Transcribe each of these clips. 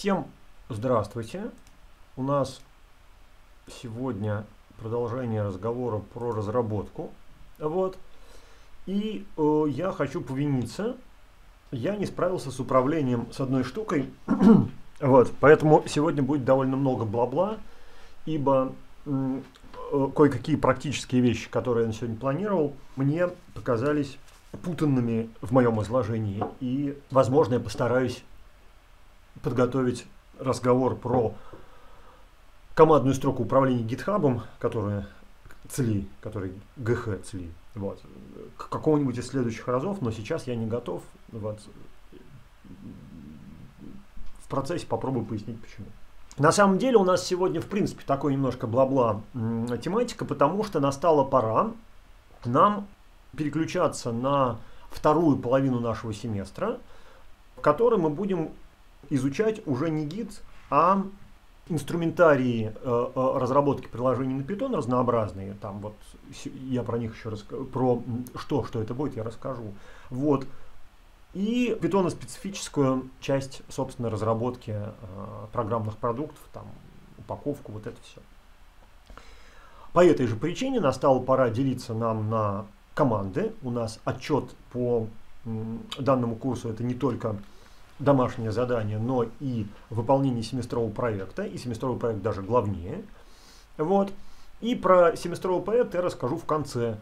Всем здравствуйте! У нас сегодня продолжение разговора про разработку. И я хочу повиниться. Я не справился с управлением с одной штукой. Поэтому сегодня будет довольно много бла-бла, ибо кое-какие практические вещи, которые я на сегодня планировал, мне показались путанными в моем изложении. И, возможно, я постараюсь подготовить разговор про командную строку управления GitHub, которая CLI, который GH CLI, к какому-нибудь из следующих разов, но сейчас я не готов. В процессе попробую пояснить почему. На самом деле у нас сегодня в принципе такой немножко бла-бла тематика, потому что настала пора нам переключаться на вторую половину нашего семестра, в которой мы будем изучать уже не Git, а инструментарии разработки приложений на Python разнообразные. Там я про них еще расскажу, про что это будет, я расскажу. И Python-специфическую часть, собственно, разработки программных продуктов, там, упаковку, это все. По этой же причине настала пора делиться нам на команды. У нас отчет по данному курсу это не только домашнее задание, но и выполнение семестрового проекта, и семестровый проект даже главнее. И про семестровый проект я расскажу в конце,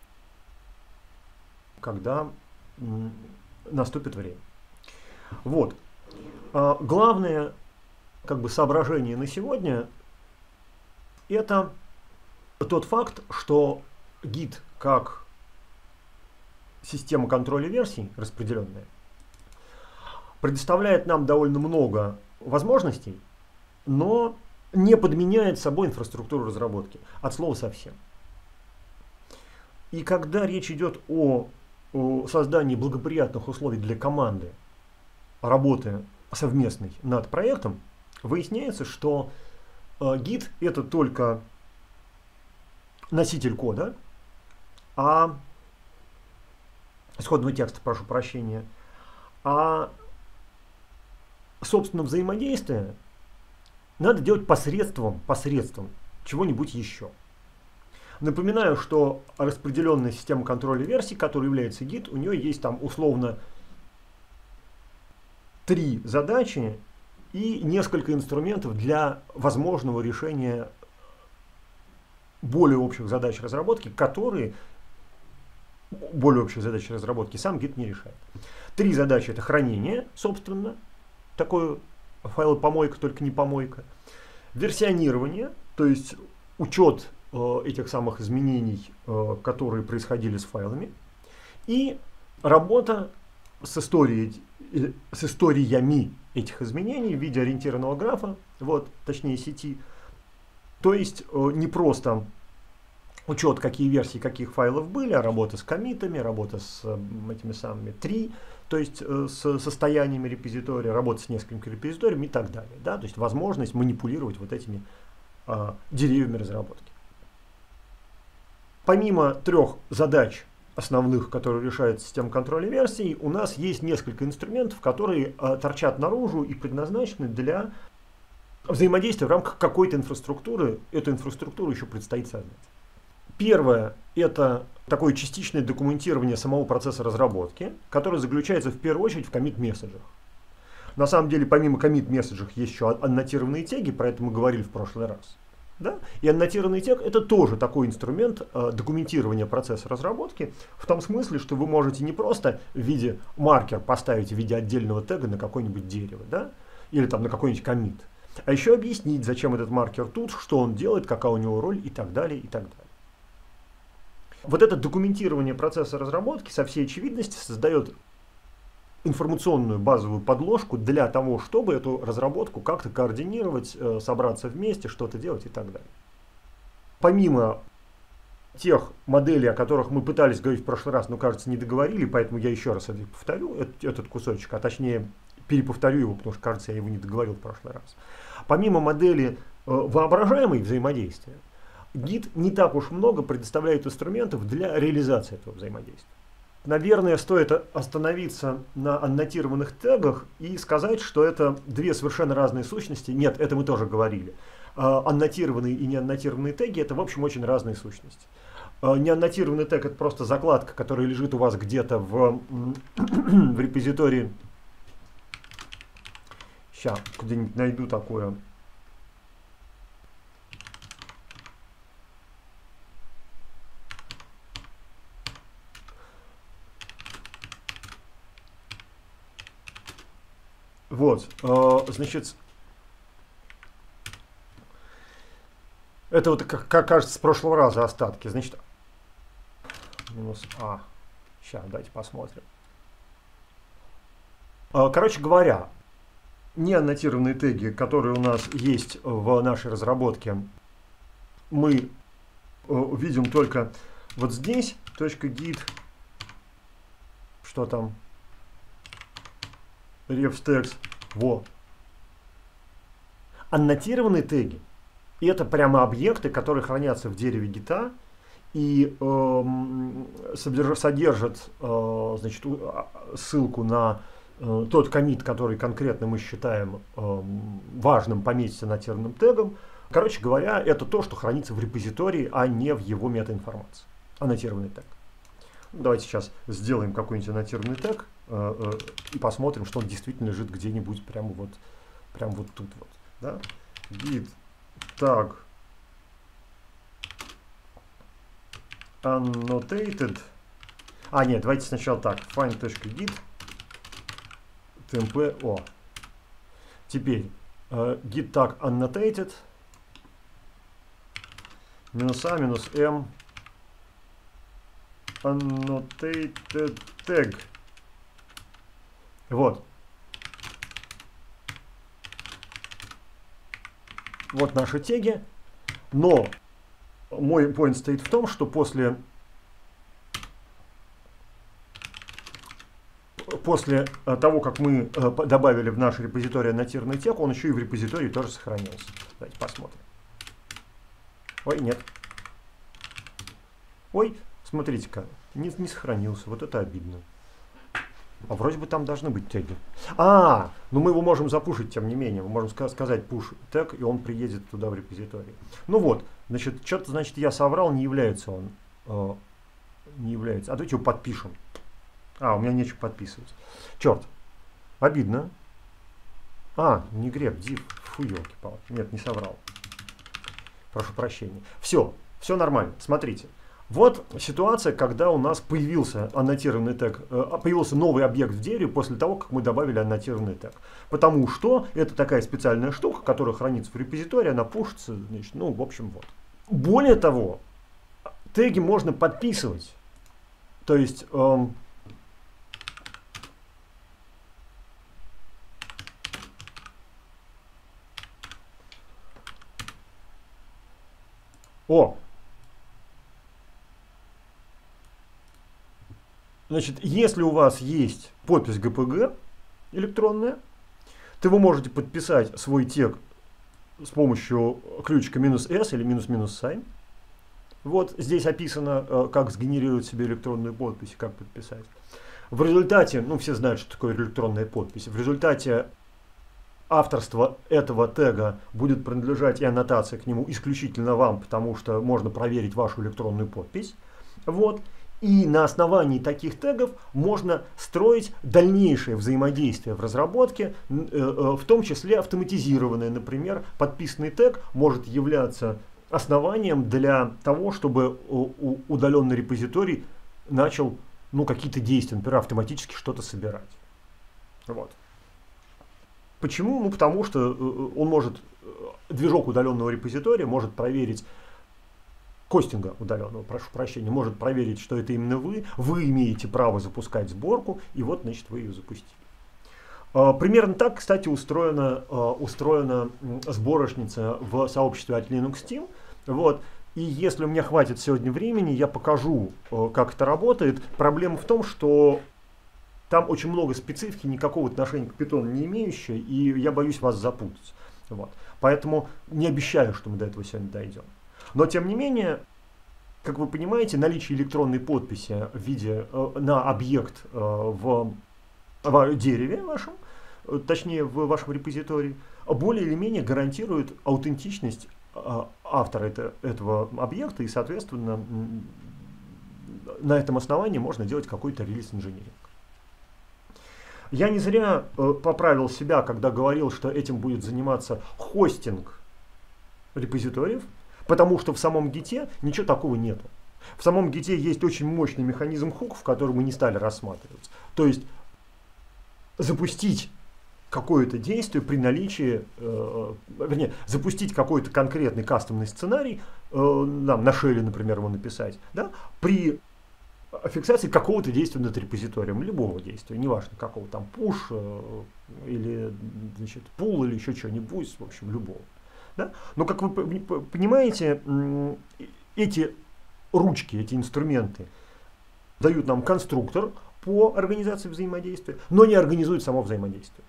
когда наступит время. Главное соображение на сегодня это тот факт, что Git как система контроля версий распределенная предоставляет нам довольно много возможностей, но не подменяет собой инфраструктуру разработки. От слова совсем. И когда речь идет о создании благоприятных условий для команды работы совместной над проектом, выясняется, что Git это только носитель кода, исходного текста, прошу прощения, собственно, взаимодействие надо делать посредством чего-нибудь еще. Напоминаю, что распределенная система контроля версий, которая является Git, у нее есть там условно 3 задачи и несколько инструментов для возможного решения более общих задач разработки, сам Git не решает. 3 задачи это хранение, собственно, такое файлопомойка, только не помойка. Версионирование, то есть учет этих самых изменений, которые происходили с файлами. И работа с историями этих изменений в виде ориентированного графа, точнее сети. То есть не просто учет, какие версии каких файлов были, а работа с коммитами, работа с этими самыми tree, то есть с состояниями репозитория, работа с несколькими репозиториями и так далее. То есть возможность манипулировать этими деревьями разработки. Помимо 3 задач основных, которые решает система контроля версий, у нас есть несколько инструментов, которые торчат наружу и предназначены для взаимодействия в рамках какой-то инфраструктуры. Эту инфраструктуру еще предстоит создать. Первое – это такое частичное документирование самого процесса разработки, которое заключается в первую очередь в commit-месседжах. На самом деле, помимо commit-месседжах есть еще аннотированные теги, про это мы говорили в прошлый раз. И аннотированный тег – это тоже такой инструмент документирования процесса разработки, в том смысле, что вы можете не просто в виде маркер поставить в виде отдельного тега на какое-нибудь дерево, или там на какой-нибудь commit, а еще объяснить, зачем этот маркер тут, что он делает, какая у него роль и так далее, и так далее. Это документирование процесса разработки со всей очевидностью создает информационную базовую подложку для того, чтобы эту разработку как-то координировать, собраться вместе, что-то делать и так далее. Помимо тех моделей, о которых мы пытались говорить в прошлый раз, но, кажется, не договорили, поэтому я еще раз повторю этот кусочек, а точнее переповторю его, потому что, кажется, я его не договорил в прошлый раз. Помимо модели воображаемой взаимодействия, Git не так уж много предоставляет инструментов для реализации этого взаимодействия. наверное, стоит остановиться на аннотированных тегах и сказать, что это две совершенно разные сущности. Нет, это мы тоже говорили. Аннотированные и неаннотированные теги — это, в общем, очень разные сущности. Неаннотированный тег — это просто закладка, которая лежит у вас где-то в репозитории. Сейчас где-нибудь найду такое. Вот, значит, это вот, как кажется, с прошлого раза остатки. Значит, минус А. Сейчас, давайте посмотрим. Короче говоря, неаннотированные теги, которые у нас есть в нашей разработке, мы видим только вот здесь, .git, что там, refstex, во. Аннотированные теги — это прямо объекты, которые хранятся в дереве гита и содержат, значит, ссылку на тот коммит, который конкретно мы считаем важным пометить аннотированным тегом. Короче говоря, это то, что хранится в репозитории, а не в его метаинформации. Аннотированный тег. Давайте сейчас сделаем какой-нибудь аннотированный тег и посмотрим, что он действительно лежит где-нибудь прямо вот тут вот. Да? Git tag annotated. Нет, давайте сначала так. Find.git tmp. О. Теперь git tag annotated -a -m annotated tag. Вот. Вот наши теги. Но мой point стоит в том, что после того, как мы добавили в наш репозиторий аннотированный тег, он еще и в репозитории тоже сохранился. Давайте посмотрим. Ой, нет. Ой, смотрите-ка, не сохранился. Вот это обидно. А вроде бы там должны быть теги. Ну мы его можем запушить, тем не менее. Мы можем сказать push тег, и он приедет туда в репозиторий. Ну вот, значит, что-то, значит, я соврал, не является он. Не является. А давайте его подпишем. У меня нечего подписывать. Черт, обидно. Не grep, div. Фу, елки-палки. Нет, не соврал. Прошу прощения. Все нормально. Смотрите. Вот ситуация, когда у нас появился аннотированный тег, появился новый объект в дереве после того, как мы добавили аннотированный тег. Потому что это такая специальная штука, которая хранится в репозитории, она пушится, значит, в общем, вот. Более того, теги можно подписывать. То есть значит, если у вас есть подпись GPG электронная, то вы можете подписать свой тег с помощью ключика "-s" или "-sign". Вот здесь описано, как сгенерировать себе электронную подпись, как подписать. В результате, все знают, что такое электронная подпись. В результате авторство этого тега будет принадлежать и аннотация к нему исключительно вам, потому что можно проверить вашу электронную подпись. Вот. И на основании таких тегов можно строить дальнейшее взаимодействие в разработке, в том числе автоматизированное. Например, подписанный тег может являться основанием для того, чтобы удаленный репозиторий начал какие-то действия, например, автоматически что-то собирать. Вот. Почему? Потому что движок удаленного репозитория может проверить, хостинга удаленного, прошу прощения, может проверить, что это именно вы имеете право запускать сборку, и вот, значит, вы ее запустили. Примерно так, кстати, устроена сборочница в сообществе от Linux Team. Вот. И если у меня хватит сегодня времени, я покажу, как это работает. Проблема в том, что там очень много специфики, никакого отношения к Python не имеющей, и я боюсь вас запутать. Вот. Поэтому не обещаю, что мы до этого сегодня дойдем. Но, тем не менее, Как вы понимаете, наличие электронной подписи в виде на объект в дереве вашем, точнее в вашем репозитории, более или менее гарантирует аутентичность автора этого объекта, и, соответственно, на этом основании можно делать какой-то релиз-инжиниринг. Я не зря поправил себя, когда говорил, что этим будет заниматься хостинг репозиториев, потому что в самом гите ничего такого нету. В самом гите есть очень мощный механизм хуков, который мы не стали рассматривать. То есть запустить какое-то действие при наличии, вернее, запустить какой-то конкретный кастомный сценарий, нам на шеле, например, его написать, да, при фиксации какого-то действия над репозиторием, любого действия, неважно какого, там push или, значит, pull или еще что-нибудь, в общем, любого. Да? Но, как вы понимаете, эти ручки, эти инструменты дают нам конструктор по организации взаимодействия, но не организуют само взаимодействие.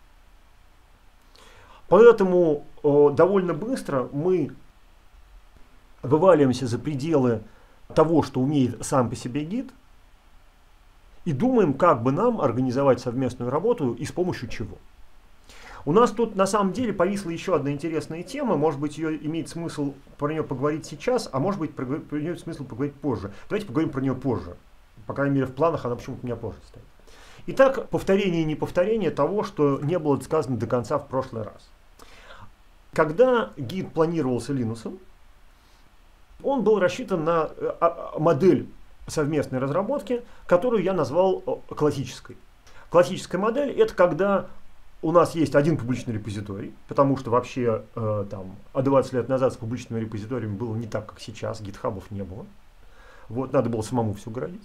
Поэтому довольно быстро мы вываливаемся за пределы того, что умеет сам по себе гид, и думаем, как бы нам организовать совместную работу и с помощью чего. У нас тут на самом деле повисла еще одна интересная тема, может быть, ее имеет смысл про нее поговорить сейчас, а может быть, про нее имеет смысл поговорить позже. Давайте поговорим про нее позже. По крайней мере, в планах она почему-то у меня позже стоит. Итак, повторение и неповторение того, что не было сказано до конца в прошлый раз. Когда гид планировался Linux, он был рассчитан на модель совместной разработки, которую я назвал классической. Классическая модель — это когда у нас есть один публичный репозиторий, потому что вообще 20 лет назад с публичными репозиториями было не так, как сейчас, гитхабов не было. Вот, надо было самому все градить.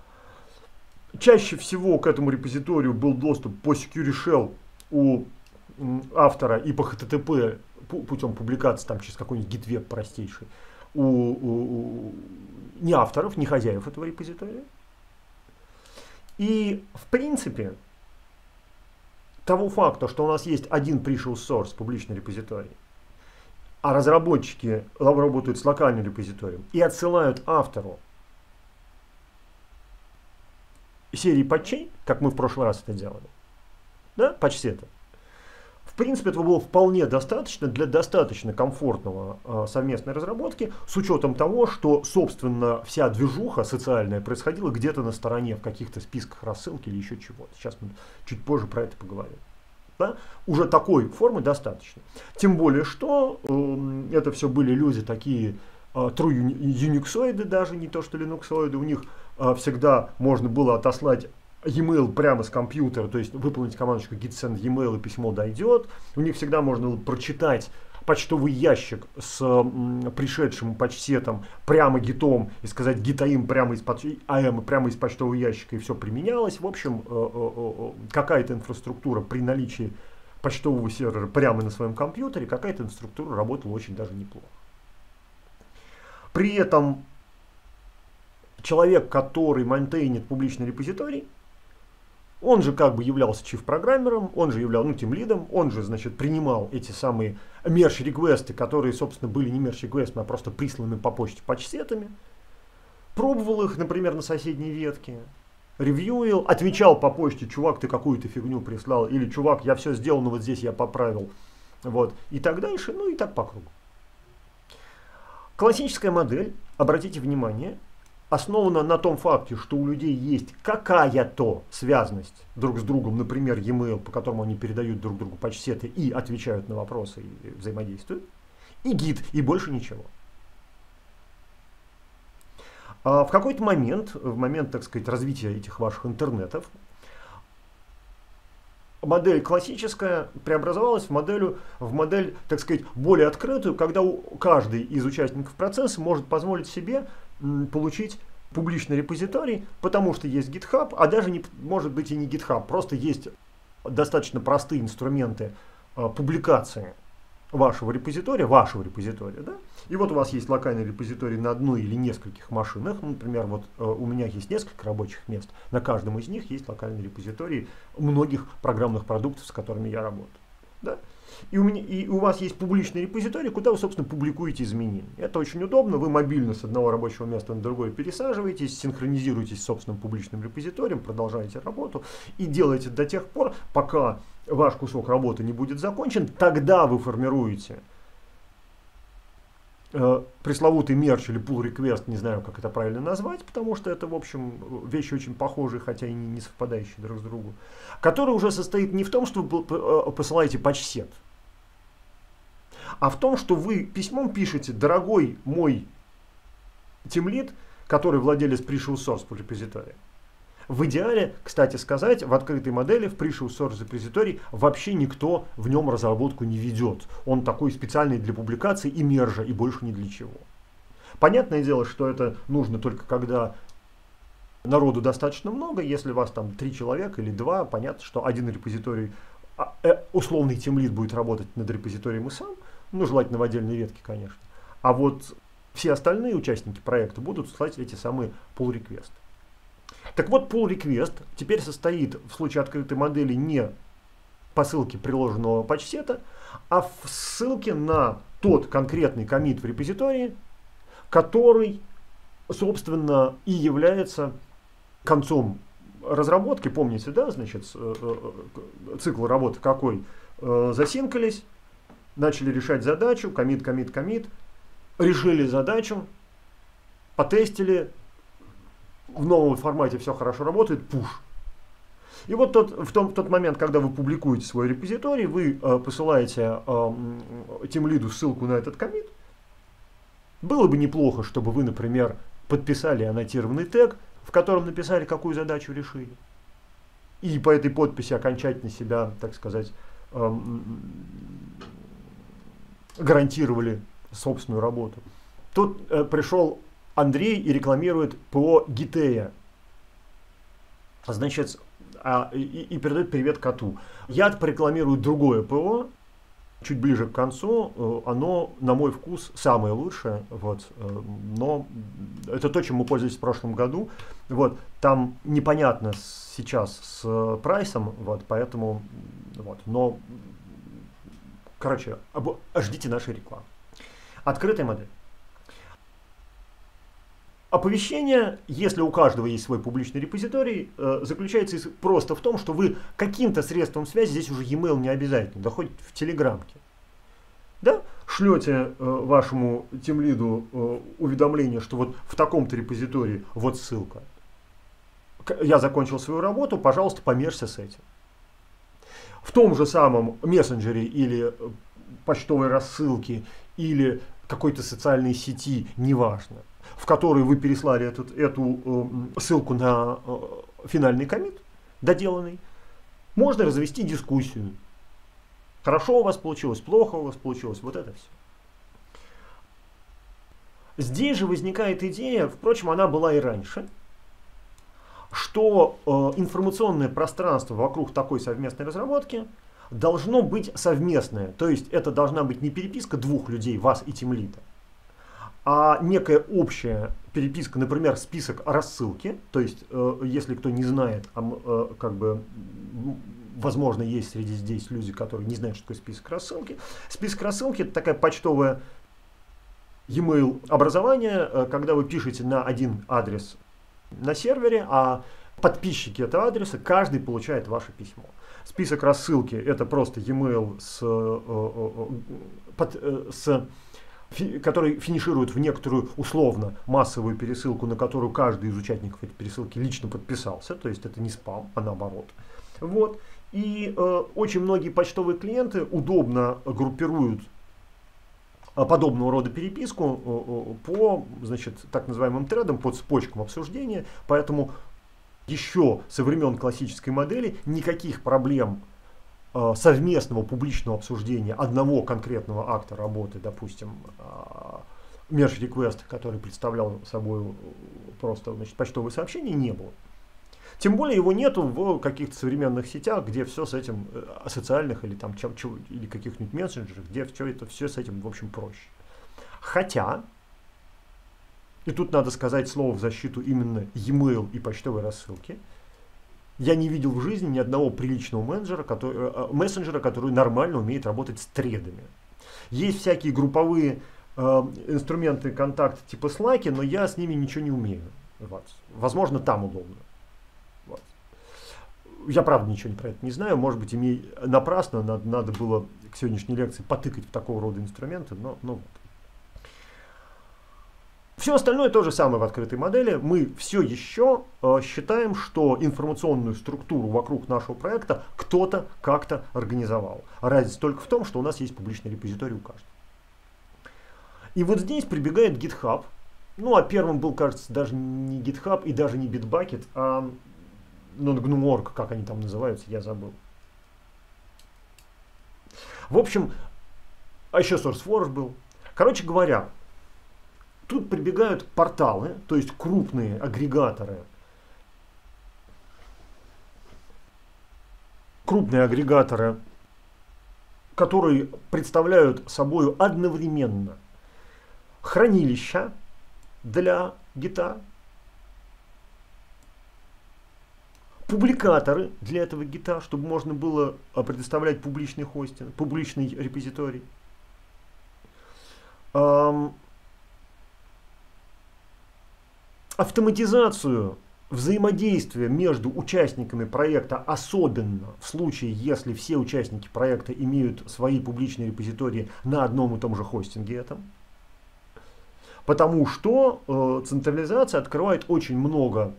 Чаще всего к этому репозиторию был доступ по Security Shell у автора и по HTTP путем публикации там, через какой-нибудь гитвеб простейший у не авторов, не хозяев этого репозитория. И в принципе того факта, что у нас есть один precious source, публичный репозиторий, а разработчики работают с локальным репозиторием и отсылают автору серии патчей, как мы в прошлый раз это делали, да, патч-сета. В принципе, этого было вполне достаточно для достаточно комфортного совместной разработки, с учетом того, что, собственно, вся движуха социальная происходила где-то на стороне, в каких-то списках рассылки или еще чего-то. Сейчас мы чуть позже про это поговорим. Да? Уже такой формы достаточно. Тем более, что это все были люди такие true юниксоиды, даже не то что линуксоиды, у них всегда можно было отослать e-mail прямо с компьютера, то есть выполнить командочку git send e-mail и письмо дойдет. У них всегда можно было прочитать почтовый ящик с пришедшим патч-сетом прямо гитом и сказать git.am прямо из почтового ящика, и все применялось. В общем, какая-то инфраструктура при наличии почтового сервера прямо на своем компьютере, какая-то инфраструктура работала очень даже неплохо. При этом человек, который мейнтейнит публичный репозиторий, он же как бы являлся чиф-программером, он же являлся тимлидом, он же, значит, принимал эти самые мерч-реквесты, которые, собственно, были не мерч-реквестами, а просто присланными по почте патч-сетами, пробовал их, например, на соседней ветке, ревьюил, отвечал по почте: чувак, ты какую-то фигню прислал, или чувак, я все сделал, но вот здесь я поправил, вот, и так дальше, ну и так по кругу. Классическая модель, обратите внимание, основана на том факте, что у людей есть какая-то связность друг с другом, например, e-mail, по которому они передают друг другу патч-сеты и отвечают на вопросы и взаимодействуют, и гид, и больше ничего. А в какой-то момент, в момент, так сказать, развития этих ваших интернетов, модель классическая преобразовалась в модель, так сказать, более открытую, когда каждый из участников процесса может позволить себе получить публичный репозиторий, потому что есть GitHub, а даже не, может быть и не GitHub, просто есть достаточно простые инструменты публикации вашего репозитория, да? И вот у вас есть локальный репозиторий на одной или нескольких машинах, например, вот у меня есть несколько рабочих мест, на каждом из них есть локальный репозиторий многих программных продуктов, с которыми я работаю. Да? И у вас есть публичный репозиторий, куда вы, собственно, публикуете изменения. Это очень удобно. Вы мобильно с одного рабочего места на другое пересаживаетесь, синхронизируетесь с собственным публичным репозиторием, продолжаете работу и делаете до тех пор, пока ваш кусок работы не будет закончен. Тогда вы формируете пресловутый мерч или pull request, не знаю, как это правильно назвать, потому что это, в общем, вещи очень похожие, хотя и не совпадающие друг с другом, который уже состоит не в том, что вы посылаете патч-сет, а в том, что вы письмом пишете: дорогой мой тимлид, который владелец Precious Source репозитория. В идеале, кстати сказать, в открытой модели, в Precious Source репозитории вообще никто в нем разработку не ведет. Он такой специальный для публикации и мержа, и больше ни для чего. Понятное дело, что это нужно только когда народу достаточно много. Если вас там 3 человека или 2, понятно, что один репозиторий, условный тимлид будет работать над репозиторием и сам, ну, желательно в отдельной ветке, конечно. А вот все остальные участники проекта будут слать эти самые pull request. Так вот, pull request теперь состоит в случае открытой модели не по ссылке приложенного патч-сета, а в ссылке на тот конкретный коммит в репозитории, который, собственно, и является концом разработки. Помните, да, значит, цикл работы какой? Засинкались, начали решать задачу, коммит, решили задачу, потестили, в новом формате все хорошо работает, пуш. И вот в тот момент, когда вы публикуете свой репозиторий, вы посылаете тимлиду ссылку на этот коммит. Было бы неплохо, чтобы вы, например, подписали аннотированный тег, в котором написали, какую задачу решили. И по этой подписи окончательно себя, так сказать, гарантировали собственную работу. Тут пришел Андрей и рекламирует ПО Гитея. Значит, и передает привет коту. Я порекламирую другое ПО, чуть ближе к концу. Оно, на мой вкус, самое лучшее. Вот, но это то, чем мы пользовались в прошлом году. Вот, там непонятно сейчас с прайсом, вот, поэтому, вот, но, короче, ждите нашей рекламы. Открытая модель. Оповещение, если у каждого есть свой публичный репозиторий, заключается просто в том, что вы каким-то средством связи, здесь уже e-mail не обязательно, да хоть в телеграмке, да, шлете вашему тимлиду уведомление, что вот в таком-то репозитории вот ссылка. Я закончил свою работу, пожалуйста, померься с этим. В том же самом мессенджере или почтовой рассылке или какой-то социальной сети, неважно, в которой вы переслали эту ссылку на финальный коммит, доделанный, можно развести дискуссию. Хорошо у вас получилось, плохо у вас получилось, вот это все. Здесь же возникает идея, впрочем, она была и раньше, что информационное пространство вокруг такой совместной разработки должно быть совместное. То есть это должна быть не переписка двух людей, вас и тимлида, а некая общая переписка, например, список рассылки. То есть, если кто не знает, как бы, возможно, есть среди здесь люди, которые не знают, что такое список рассылки. Список рассылки — это такая почтовая e-mail образование, когда вы пишете на один адрес на сервере, а подписчики этого адреса, каждый получает ваше письмо. Список рассылки — это просто e-mail, который финиширует в некоторую условно массовую пересылку, на которую каждый из участников этой пересылки лично подписался. То есть это не спам, а наоборот. Вот. И очень многие почтовые клиенты удобно группируют подобного рода переписку по, значит, так называемым тредам, по цепочкам обсуждения. Поэтому еще со времен классической модели никаких проблем совместного публичного обсуждения одного конкретного акта работы, допустим, merge request, который представлял собой просто, значит, почтовое сообщение, не было. Тем более его нету в каких-то современных сетях, где все с этим, социальных или, там, или каких-нибудь мессенджерах, где все с этим, в общем, проще. Хотя, и тут надо сказать слово в защиту именно e-mail и почтовой рассылки, Я не видел в жизни ни одного приличного мессенджера, который нормально умеет работать с тредами. Есть всякие групповые инструменты контакта типа Slack, но я с ними ничего не умею. Вот. Возможно, там удобно. Вот. Я правда ничего про это не знаю. Может быть, напрасно надо было к сегодняшней лекции потыкать в такого рода инструменты, но вот. Все остальное то же самое в открытой модели. Мы все еще считаем, что информационную структуру вокруг нашего проекта кто-то как-то организовал. Разница только в том, что у нас есть публичный репозиторий у каждого. И вот здесь прибегает GitHub. Ну, а первым был, кажется, даже не GitHub и даже не Bitbucket, а GNOME.org, как они там называются, я забыл. В общем, а еще SourceForge был. Короче говоря, тут прибегают порталы, то есть крупные агрегаторы, которые представляют собой одновременно хранилища для гита, публикаторы для этого гита, чтобы можно было предоставлять публичный хостинг, публичный репозиторий, автоматизацию взаимодействия между участниками проекта, особенно в случае, если все участники проекта имеют свои публичные репозитории на одном и том же хостинге этом. Потому что централизация открывает очень много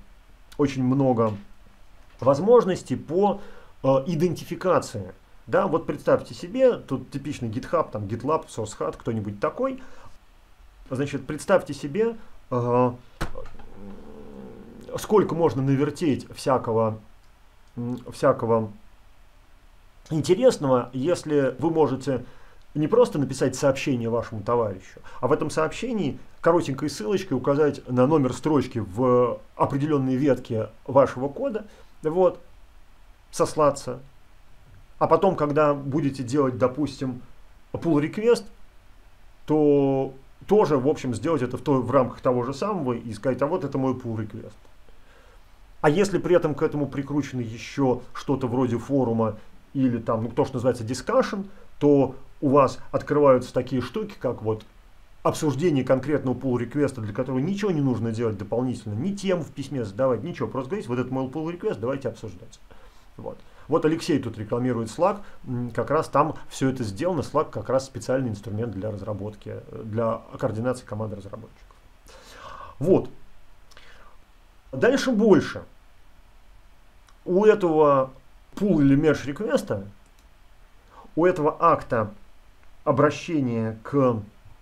возможностей по идентификации. Да, вот представьте себе, тут типичный GitHub, там GitLab, SourceHut, кто-нибудь такой. Значит, представьте себе, сколько можно навертеть всякого интересного, если вы можете не просто написать сообщение вашему товарищу, а в этом сообщении коротенькой ссылочкой указать на номер строчки в определенной ветке вашего кода, вот, сослаться. А потом, когда будете делать, допустим, pull request, то тоже, в общем, сделать это в рамках того же самого и сказать, а вот это мой pull request. А если при этом к этому прикручено еще что-то вроде форума или там, ну, то, что называется discussion, то у вас открываются такие штуки, как вот обсуждение конкретного pull-реквеста, для которого ничего не нужно делать дополнительно, ни тему в письме задавать, ничего, просто говорить, вот это мой pull-реквест, давайте обсуждать. Вот Алексей тут рекламирует Slack, как раз там все это сделано. Slack как раз специальный инструмент для разработки, для координации команды разработчиков. Вот. Дальше больше. У этого pull или merge реквеста, у этого акта обращения к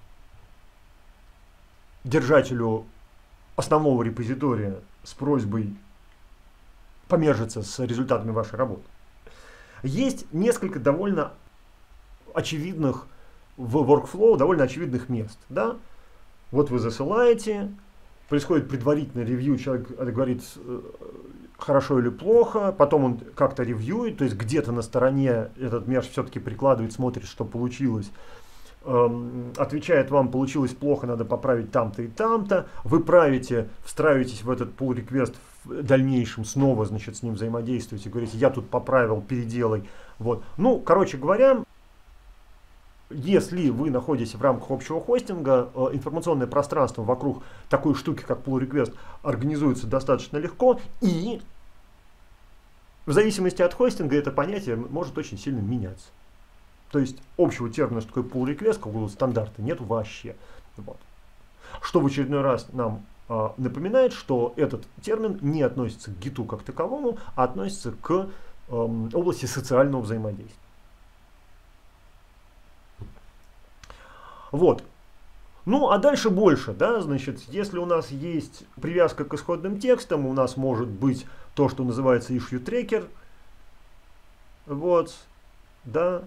держателю основного репозитория с просьбой помержиться с результатами вашей работы, есть несколько довольно очевидных в workflow, довольно очевидных мест. Да? Вот вы засылаете, происходит предварительное ревью, человек говорит хорошо или плохо, потом он как-то ревьюет, то есть где-то на стороне этот мерж все-таки прикладывает, смотрит, что получилось, отвечает вам, получилось плохо, надо поправить там-то и там-то, вы правите, встраиваетесь в этот pull request в дальнейшем, снова, значит, с ним взаимодействуете, говорите, я тут поправил, переделай. Вот. Ну, короче говоря, если вы находитесь в рамках общего хостинга, информационное пространство вокруг такой штуки, как pull request, организуется достаточно легко, и в зависимости от хостинга это понятие может очень сильно меняться. То есть общего термина, что такое pull request, какого стандарта, нет вообще. Вот. Что в очередной раз нам напоминает, что этот термин не относится к гиту как таковому, а относится к области социального взаимодействия. Вот. Ну, а дальше больше, да, значит, если у нас есть привязка к исходным текстам, у нас может быть то, что называется issue tracker. Вот, да.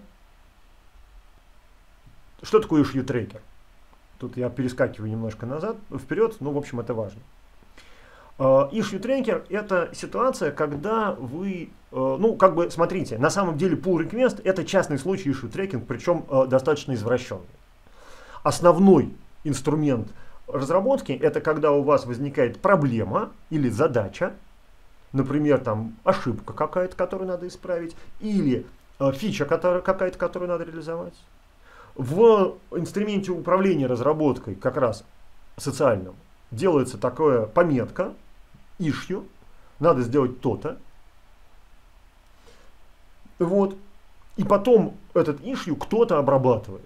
Что такое issue tracker? Тут я перескакиваю немножко назад, вперед, но, в общем, это важно. Issue tracker — это ситуация, когда вы, ну, как бы, смотрите, на самом деле pull request — это частный случай issue tracking, причем достаточно извращенный. Основной инструмент разработки — это когда у вас возникает проблема или задача, например, там ошибка какая-то, которую надо исправить, или фича какая-то, которую надо реализовать. В инструменте управления разработкой, как раз социальном, делается такая пометка, issue, надо сделать то-то. Вот. И потом этот issue кто-то обрабатывает.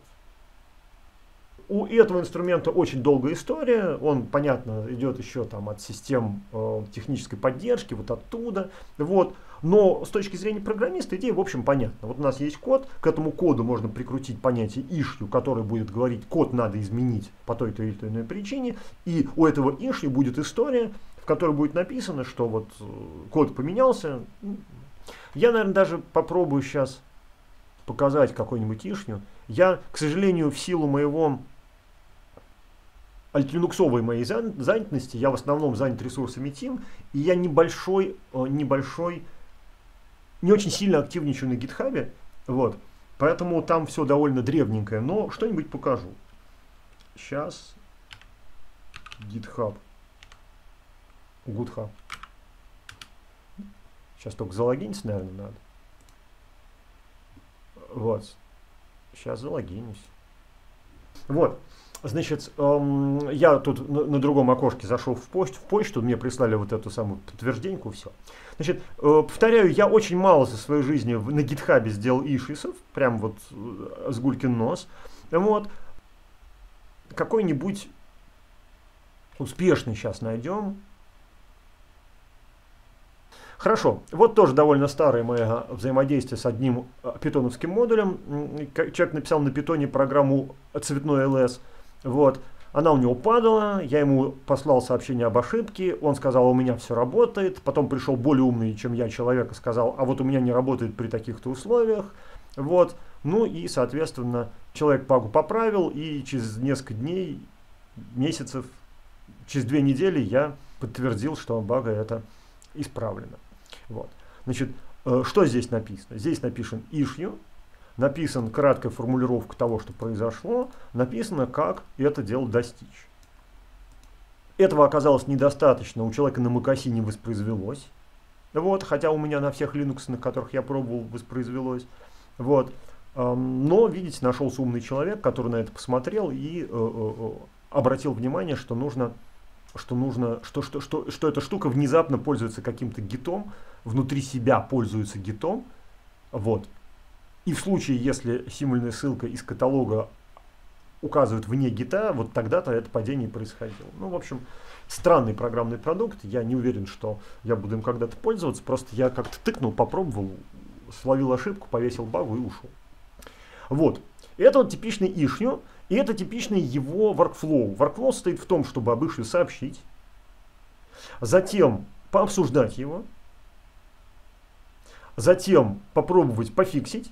У этого инструмента очень долгая история, он, понятно, идет еще там от систем технической поддержки, вот оттуда, вот. Но с точки зрения программиста идея, в общем, понятна. Вот у нас есть код, к этому коду можно прикрутить понятие issue, который будет говорить, код надо изменить по той-то или иной причине, и у этого issue будет история, в которой будет написано, что вот код поменялся. Я, наверное, даже попробую сейчас показать какой-нибудь issue. Я, к сожалению, в силу моего альтлинуксовой моей занятости, я в основном занят ресурсами Team, и я не очень сильно активничаю на GitHub, вот, поэтому там все довольно древненькое, но что-нибудь покажу. Сейчас GitHub. Сейчас только залогиниться, наверное, надо. Вот. Сейчас залогинюсь. Вот. Значит, я тут на другом окошке зашел в почту, мне прислали вот эту самую подтвержденьку, все. Значит, повторяю, я очень мало за свою жизнь на GitHub сделал ишисов, прям вот с гулькин нос. Вот. Какой-нибудь успешный сейчас найдем. Хорошо, вот тоже довольно старое мое взаимодействие с одним питоновским модулем. Человек написал на питоне программу цветной ls. Вот. Она у него падала, я ему послал сообщение об ошибке, он сказал, у меня все работает, потом пришел более умный, чем я, человек, и сказал, а вот у меня не работает при таких-то условиях. Вот. Ну и, соответственно, человек багу поправил, и через несколько дней, месяцев, через 2 недели я подтвердил, что бага это исправлено. Вот. Значит, что здесь написано? Здесь написан issue, написана краткая формулировка того, что произошло, написано, как это дело достичь. Этого оказалось недостаточно, у человека на macOS не воспроизвелось. Вот, хотя у меня на всех Linux, на которых я пробовал, воспроизвелось. Вот. Но, видите, нашелся умный человек, который на это посмотрел и обратил внимание, что эта штука внезапно пользуется каким-то гитом, внутри себя пользуется гитом. Вот. И в случае, если символьная ссылка из каталога указывает вне гита, вот тогда-то это падение происходило. Ну, в общем, странный программный продукт. Я не уверен, что я буду им когда-то пользоваться. Просто я как-то тыкнул, попробовал, словил ошибку, повесил багу и ушел. Вот. Это вот типичный issue, и это типичный его workflow. Workflow состоит в том, чтобы об issue сообщить, затем пообсуждать его, затем попробовать пофиксить.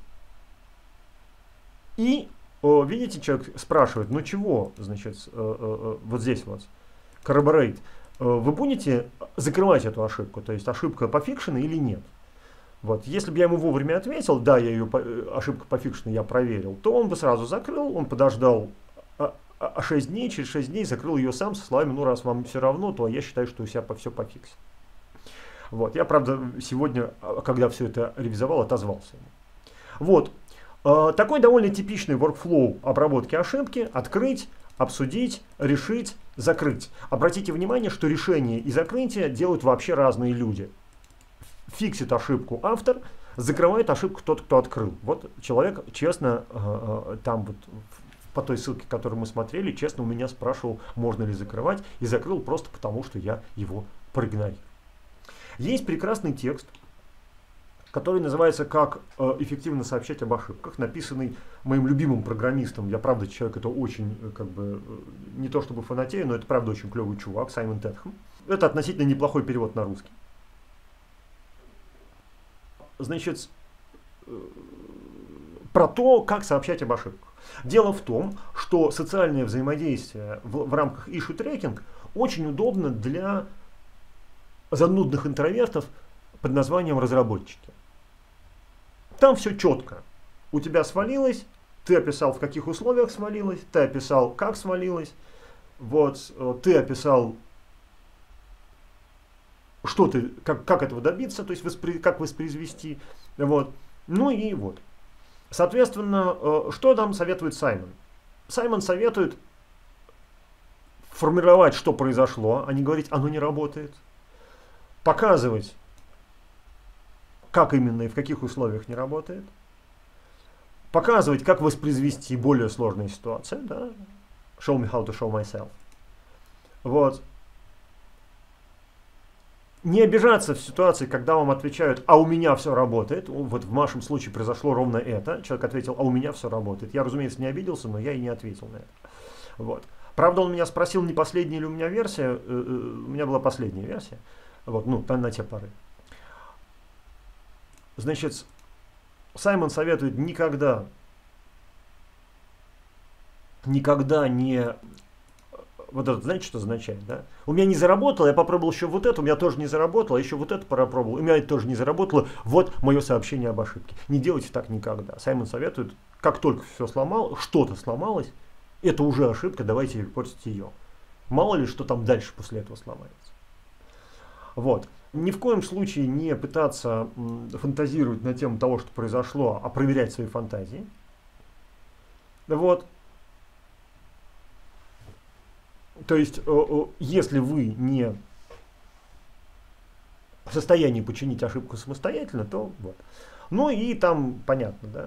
И, видите, человек спрашивает, ну чего, значит, вот здесь вот, corroborate, вы будете закрывать эту ошибку, то есть ошибка пофикшена или нет? Вот, если бы я ему вовремя ответил, да, ошибка пофикшена я проверил, то он бы сразу закрыл, он подождал 6 дней, через 6 дней закрыл ее сам со словами, ну раз вам все равно, то я считаю, что у себя все пофиксит. Вот, я, правда, сегодня, когда все это ревизовал, отозвался ему. Вот. Такой довольно типичный workflow обработки ошибки: открыть, обсудить, решить, закрыть. Обратите внимание, что решение и закрытие делают вообще разные люди. Фиксит ошибку автор, закрывает ошибку тот, кто открыл. Вот человек честно, там вот по той ссылке, которую мы смотрели, честно у меня спрашивал, можно ли закрывать, и закрыл просто потому, что я его проигнорировал. Есть прекрасный текст, который называется «Как эффективно сообщать об ошибках», написанный моим любимым программистом. Я, правда, человек это очень, как бы, не то чтобы фанатею, но это, правда, очень клевый чувак, Саймон Тетхэм. Это относительно неплохой перевод на русский. Значит, про то, как сообщать об ошибках. Дело в том, что социальное взаимодействие в рамках issue tracking очень удобно для занудных интровертов под названием разработчики. Там все четко. У тебя свалилось, ты описал, в каких условиях свалилось, ты описал, как свалилось, вот, ты описал, что ты, как этого добиться, то есть как воспроизвести. Вот. Ну и вот. Соответственно, что нам советует Саймон? Саймон советует формировать, что произошло, а не говорить, оно не работает. Показывать, как именно и в каких условиях не работает. Показывать, как воспроизвести более сложные ситуации. Да? Show me how to show myself. Вот. Не обижаться в ситуации, когда вам отвечают, а у меня все работает. Вот в нашем случае произошло ровно это. Человек ответил, а у меня все работает. Я, разумеется, не обиделся, но я и не ответил на это. Вот. Правда, он меня спросил, не последняя ли у меня версия. У меня была последняя версия. Вот, ну, на те поры. Значит, Саймон советует никогда не... Вот это, знаете, что означает, да? У меня не заработало, я попробовал еще вот это, у меня тоже не заработало, еще вот это попробовал, у меня это тоже не заработало, вот мое сообщение об ошибке. Не делайте так никогда. Саймон советует, как только все сломалось, что-то сломалось, это уже ошибка, давайте репортить ее. Мало ли, что там дальше после этого сломается. Вот. Ни в коем случае не пытаться фантазировать на тему того, что произошло, а проверять свои фантазии. Вот. То есть, если вы не в состоянии починить ошибку самостоятельно, то вот. Ну и там понятно, да.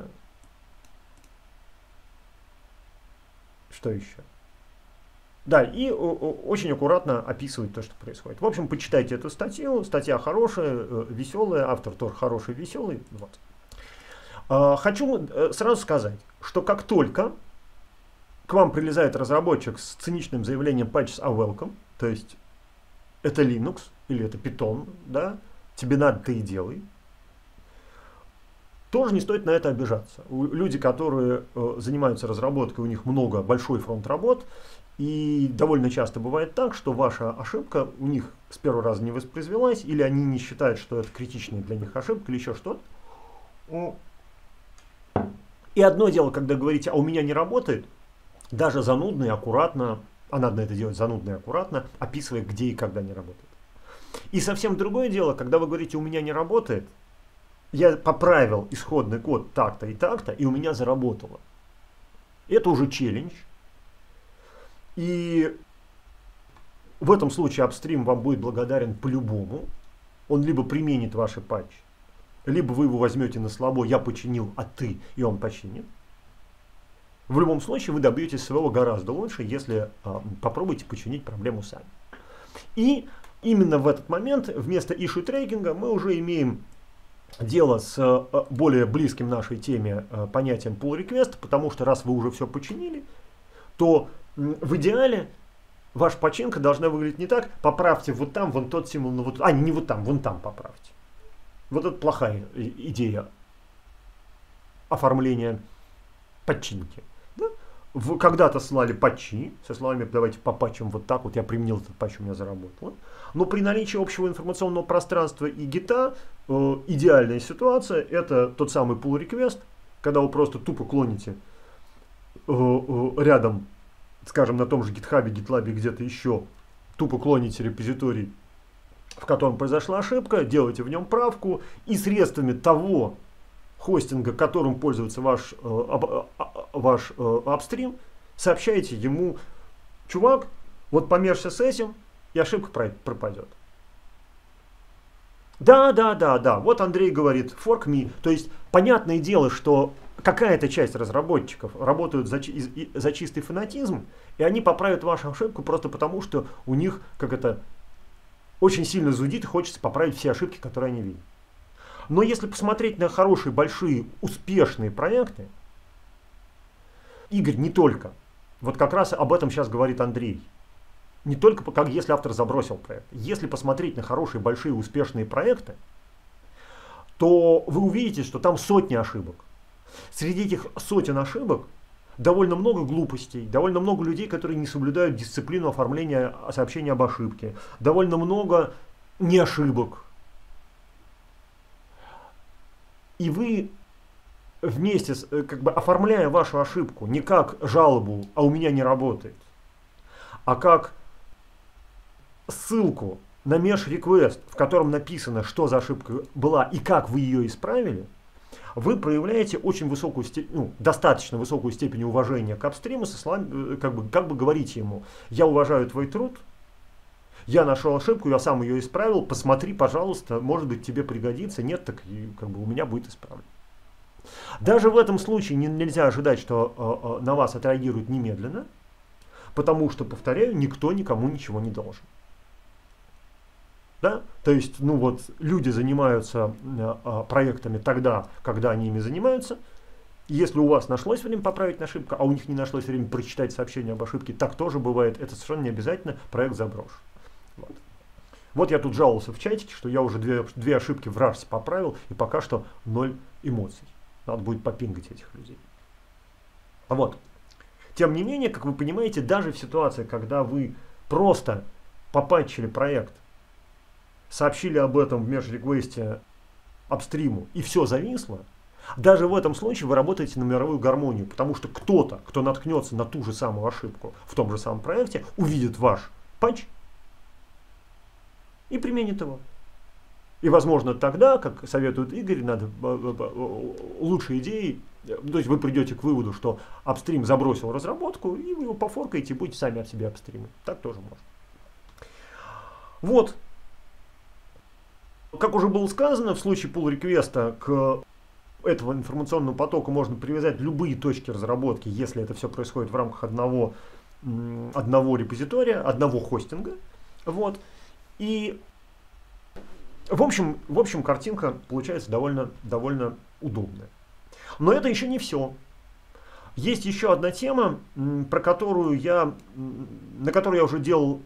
Что еще? Да, и очень аккуратно описывать то, что происходит. В общем, почитайте эту статью. Статья хорошая, веселая, автор тоже хороший, веселый. Вот. Хочу сразу сказать, что как только к вам прилезает разработчик с циничным заявлением patches are welcome, то есть это Linux или это Python, да, тебе надо, ты и делай, тоже не стоит на это обижаться. Люди, которые занимаются разработкой, у них большой фронт работ, и довольно часто бывает так, что ваша ошибка у них с первого раза не воспроизвелась, или они не считают, что это критичная для них ошибка, или еще что-то. И одно дело, когда говорите, а у меня не работает, даже занудно и аккуратно, а надо это делать занудно и аккуратно, описывая, где и когда не работает. И совсем другое дело, когда вы говорите, у меня не работает, я поправил исходный код так-то, и у меня заработало. Это уже челлендж. И в этом случае апстрим вам будет благодарен по-любому. Он либо применит ваши патчи, либо вы его возьмете на слабо, я починил, а ты, и он починит. В любом случае вы добьетесь своего гораздо лучше, если попробуете починить проблему сами. И именно в этот момент вместо issue трекинга мы уже имеем дело с более близким нашей теме понятием pull request, потому что раз вы уже все починили, то в идеале ваша починка должна выглядеть не так, поправьте вот там, вон тот символ, не вот там, вон там поправьте. Вот это плохая идея оформления подчинки. Да? Вы когда-то слали патчи со словами давайте по патчам вот так, вот я применил этот патч, у меня заработало. Но при наличии общего информационного пространства и гита идеальная ситуация это тот самый pull request, когда вы просто тупо клоните рядом, скажем, на том же GitHub, GitLab, где-то еще, тупо клоните репозиторий, в котором произошла ошибка, делаете в нем правку и средствами того хостинга, которым пользуется ваш апстрим, сообщаете ему, чувак, вот померься с этим, и ошибка пропадет. Да, вот Андрей говорит, fork me, то есть понятное дело, что какая-то часть разработчиков работают за чистый фанатизм, и они поправят вашу ошибку просто потому, что у них очень сильно зудит и хочется поправить все ошибки, которые они видят. Но если посмотреть на хорошие, большие, успешные проекты, Игорь, не только, вот как раз об этом сейчас говорит Андрей, не только как если автор забросил проект. Если посмотреть на хорошие, большие, успешные проекты, то вы увидите, что там сотни ошибок. Среди этих сотен ошибок довольно много глупостей, довольно много людей, которые не соблюдают дисциплину оформления сообщения об ошибке, довольно много неошибок. И вы вместе, оформляя вашу ошибку не как жалобу, а у меня не работает, а как ссылку на mesh-request, в котором написано, что за ошибка была и как вы ее исправили, вы проявляете очень высокую достаточно высокую степень уважения к апстриму, как бы говорите ему: я уважаю твой труд, я нашел ошибку, я сам ее исправил, посмотри, пожалуйста, может быть тебе пригодится, нет, так у меня будет исправлено. Даже в этом случае нельзя ожидать, что на вас отреагируют немедленно, потому что, повторяю, никто никому ничего не должен. Да? То есть, люди занимаются проектами тогда, когда они ими занимаются. Если у вас нашлось время поправить ошибку, а у них не нашлось времени прочитать сообщение об ошибке, так тоже бывает. Это совершенно не обязательно, проект заброшен. Вот я тут жаловался в чатике, что я уже две ошибки в RARS поправил, и пока что 0 эмоций. Надо будет попингать этих людей. Тем не менее, как вы понимаете, даже в ситуации, когда вы просто попатчили проект, сообщили об этом в межреквесте апстриму, и все зависло, даже в этом случае вы работаете на мировую гармонию, потому что кто-то, кто наткнется на ту же самую ошибку в том же самом проекте, увидит ваш патч и применит его. И, возможно, тогда, как советует Игорь, надо лучшие идеи, то есть вы придете к выводу, что апстрим забросил разработку, и вы его пофоркаете и будете сами от себя апстримы. Так тоже можно. Как уже было сказано, в случае pull-реквеста к этому информационному потоку можно привязать любые точки разработки, если это все происходит в рамках одного репозитория, одного хостинга. И в общем, картинка получается довольно удобная. Но это еще не все. Есть еще одна тема, на которую я уже делал.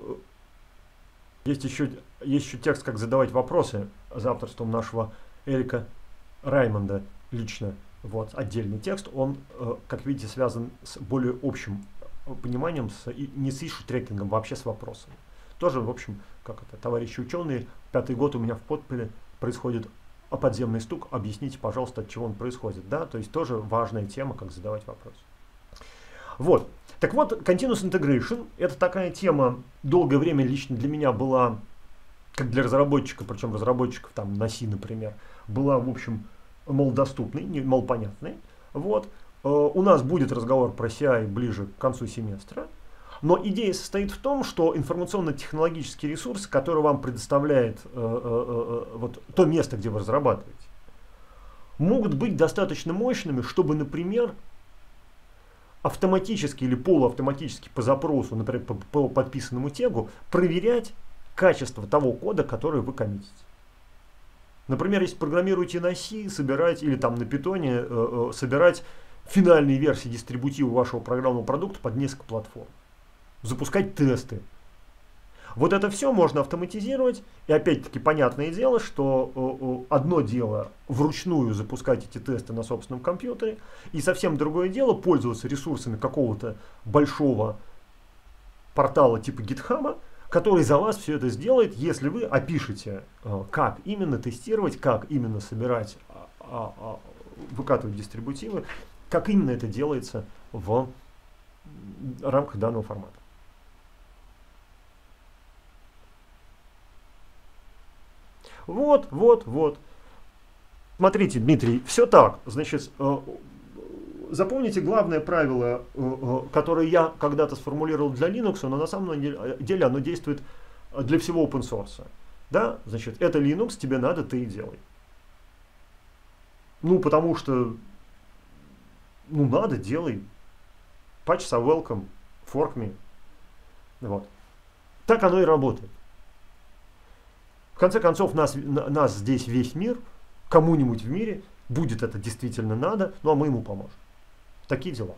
Есть еще текст, как задавать вопросы, за авторством нашего Эрика Раймонда лично. Отдельный текст. Он, как видите, связан с более общим пониманием, не с issue-трекингом, вообще с вопросами. Тоже, в общем, товарищи ученые, 5-й год у меня в подпиле происходит подземный стук. Объясните, пожалуйста, от чего он происходит. Да? То есть тоже важная тема, как задавать вопрос. Так вот, Continuous Integration – это такая тема, долгое время лично для меня была, как для разработчика, причем разработчиков на C, например, была, в общем, малодоступной, малопонятной. У нас будет разговор про CI ближе к концу семестра. Но идея состоит в том, что информационно-технологический ресурс, который вам предоставляет то место, где вы разрабатываете, могут быть достаточно мощными, чтобы, например, автоматически или полуавтоматически по запросу, например, по подписанному тегу, проверять качество того кода, который вы коммитите. Например, если программируете на C, собирать, или на Python, собирать финальные версии дистрибутива вашего программного продукта под несколько платформ. Запускать тесты. Это все можно автоматизировать. И опять-таки понятное дело, что одно дело вручную запускать эти тесты на собственном компьютере, и совсем другое дело пользоваться ресурсами какого-то большого портала типа GitHub, который за вас все это сделает, если вы опишете, как именно тестировать, как именно собирать, выкатывать дистрибутивы, как именно это делается в рамках данного формата. Смотрите, Дмитрий, все так. Значит, запомните главное правило, которое я когда-то сформулировал для Linux, но на самом деле оно действует для всего open source. Да? Значит, это Linux, тебе надо, ты и делай. Потому что, надо, делай. Patch so welcome, fork me. Так оно и работает. В конце концов, нас здесь весь мир, кому-нибудь в мире будет это действительно надо, а мы ему поможем. Такие дела.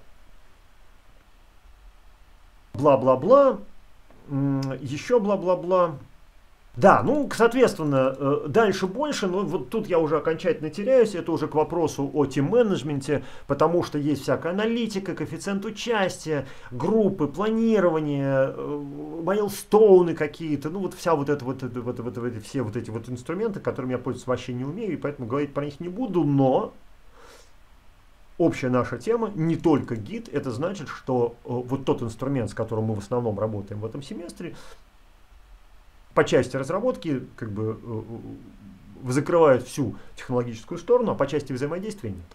Бла-бла-бла. Еще бла-бла-бла. Да, соответственно, дальше больше, но тут я уже окончательно теряюсь, это уже к вопросу о тим-менеджменте, потому что есть всякая аналитика, коэффициент участия, группы, планирование, майлстоуны какие-то, все эти инструменты, которыми я пользоваться вообще не умею, и поэтому говорить про них не буду, но общая наша тема не только Git, это значит, что тот инструмент, с которым мы в основном работаем в этом семестре, по части разработки как бы закрывают всю технологическую сторону, а по части взаимодействия нет.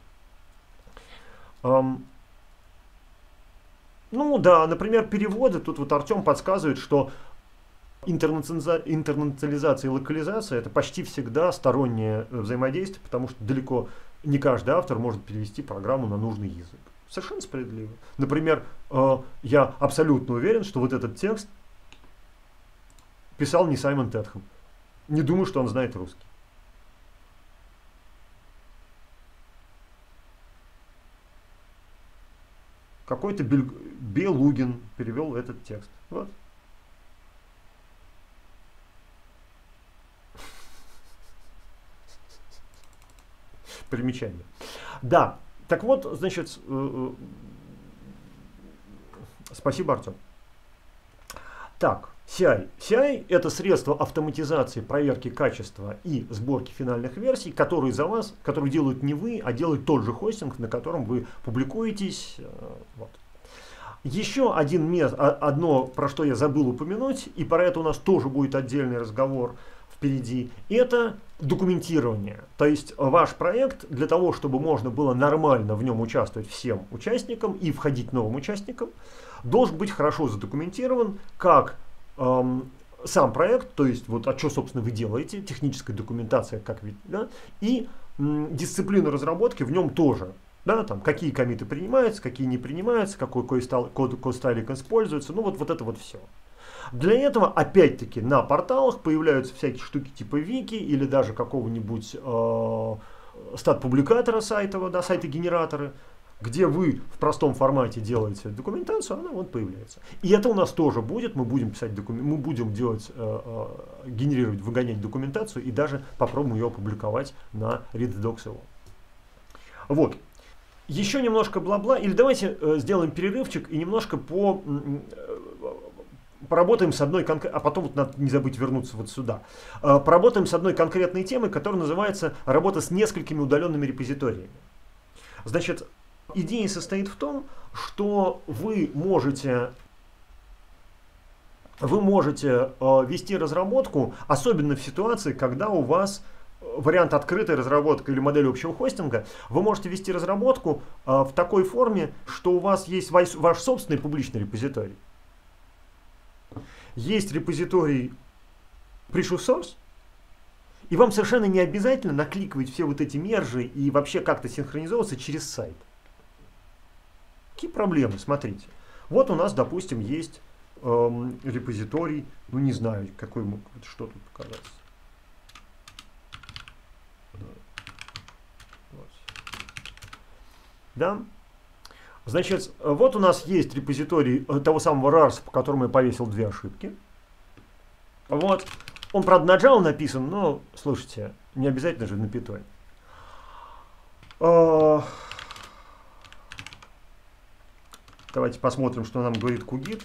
Ну да, например, переводы. Тут вот Артем подсказывает, что интернационализация и локализация — это почти всегда стороннее взаимодействие, потому что далеко не каждый автор может перевести программу на нужный язык. Совершенно справедливо. Например, я абсолютно уверен, что вот этот текст писал не Саймон Тетхэм. Не думаю, что он знает русский. Какой-то Белугин перевел этот текст. Вот. Примечание. Да, так вот, значит, спасибо, Артем. Так, CI. CI — это средство автоматизации проверки качества и сборки финальных версий, которые за вас, которые делают не вы, а делает тот же хостинг, на котором вы публикуетесь. Вот. Еще одно, про что я забыл упомянуть, и про это у нас тоже будет отдельный разговор впереди, это документирование. То есть ваш проект, для того, чтобы можно было нормально в нем участвовать всем участникам и входить новым участникам, должен быть хорошо задокументирован как сам проект, то есть вот, а что, собственно, вы делаете, техническая документация, как видите, да, и дисциплина разработки в нем тоже. Да, там, какие коммиты принимаются, какие не принимаются, какой код-стайлинг используется, ну вот это вот все. Для этого, опять-таки, на порталах появляются всякие штуки типа вики или даже какого-нибудь стат-публикатора сайтового, да, сайта-генераторы, где вы в простом формате делаете документацию, она вот появляется. И это у нас тоже будет, мы будем писать мы будем делать, генерировать, выгонять документацию и даже попробуем ее опубликовать на readsdocs.io. Вот. Еще немножко бла-бла, или давайте сделаем перерывчик и немножко поработаем с одной конкретной, а потом вот надо не забыть вернуться вот сюда. Поработаем с одной конкретной темой, которая называется «Работа с несколькими удаленными репозиториями». Значит, идея состоит в том, что вы можете вести разработку, особенно в ситуации, когда у вас вариант открытой разработки или модель общего хостинга, вы можете вести разработку в такой форме, что у вас есть ваш собственный публичный репозиторий. Есть репозиторий precious source, и вам совершенно не обязательно накликивать все вот эти мержи и вообще как-то синхронизовываться через сайт. Какие проблемы? Смотрите. Вот у нас, допустим, есть репозиторий, ну не знаю, какой что тут показать. Да? Значит, вот у нас есть репозиторий того самого RARS, по которому я повесил 2 ошибки. Вот. Он, правда, на Java написан, но, слушайте, не обязательно же на Python. Давайте посмотрим, что нам говорит QGIT.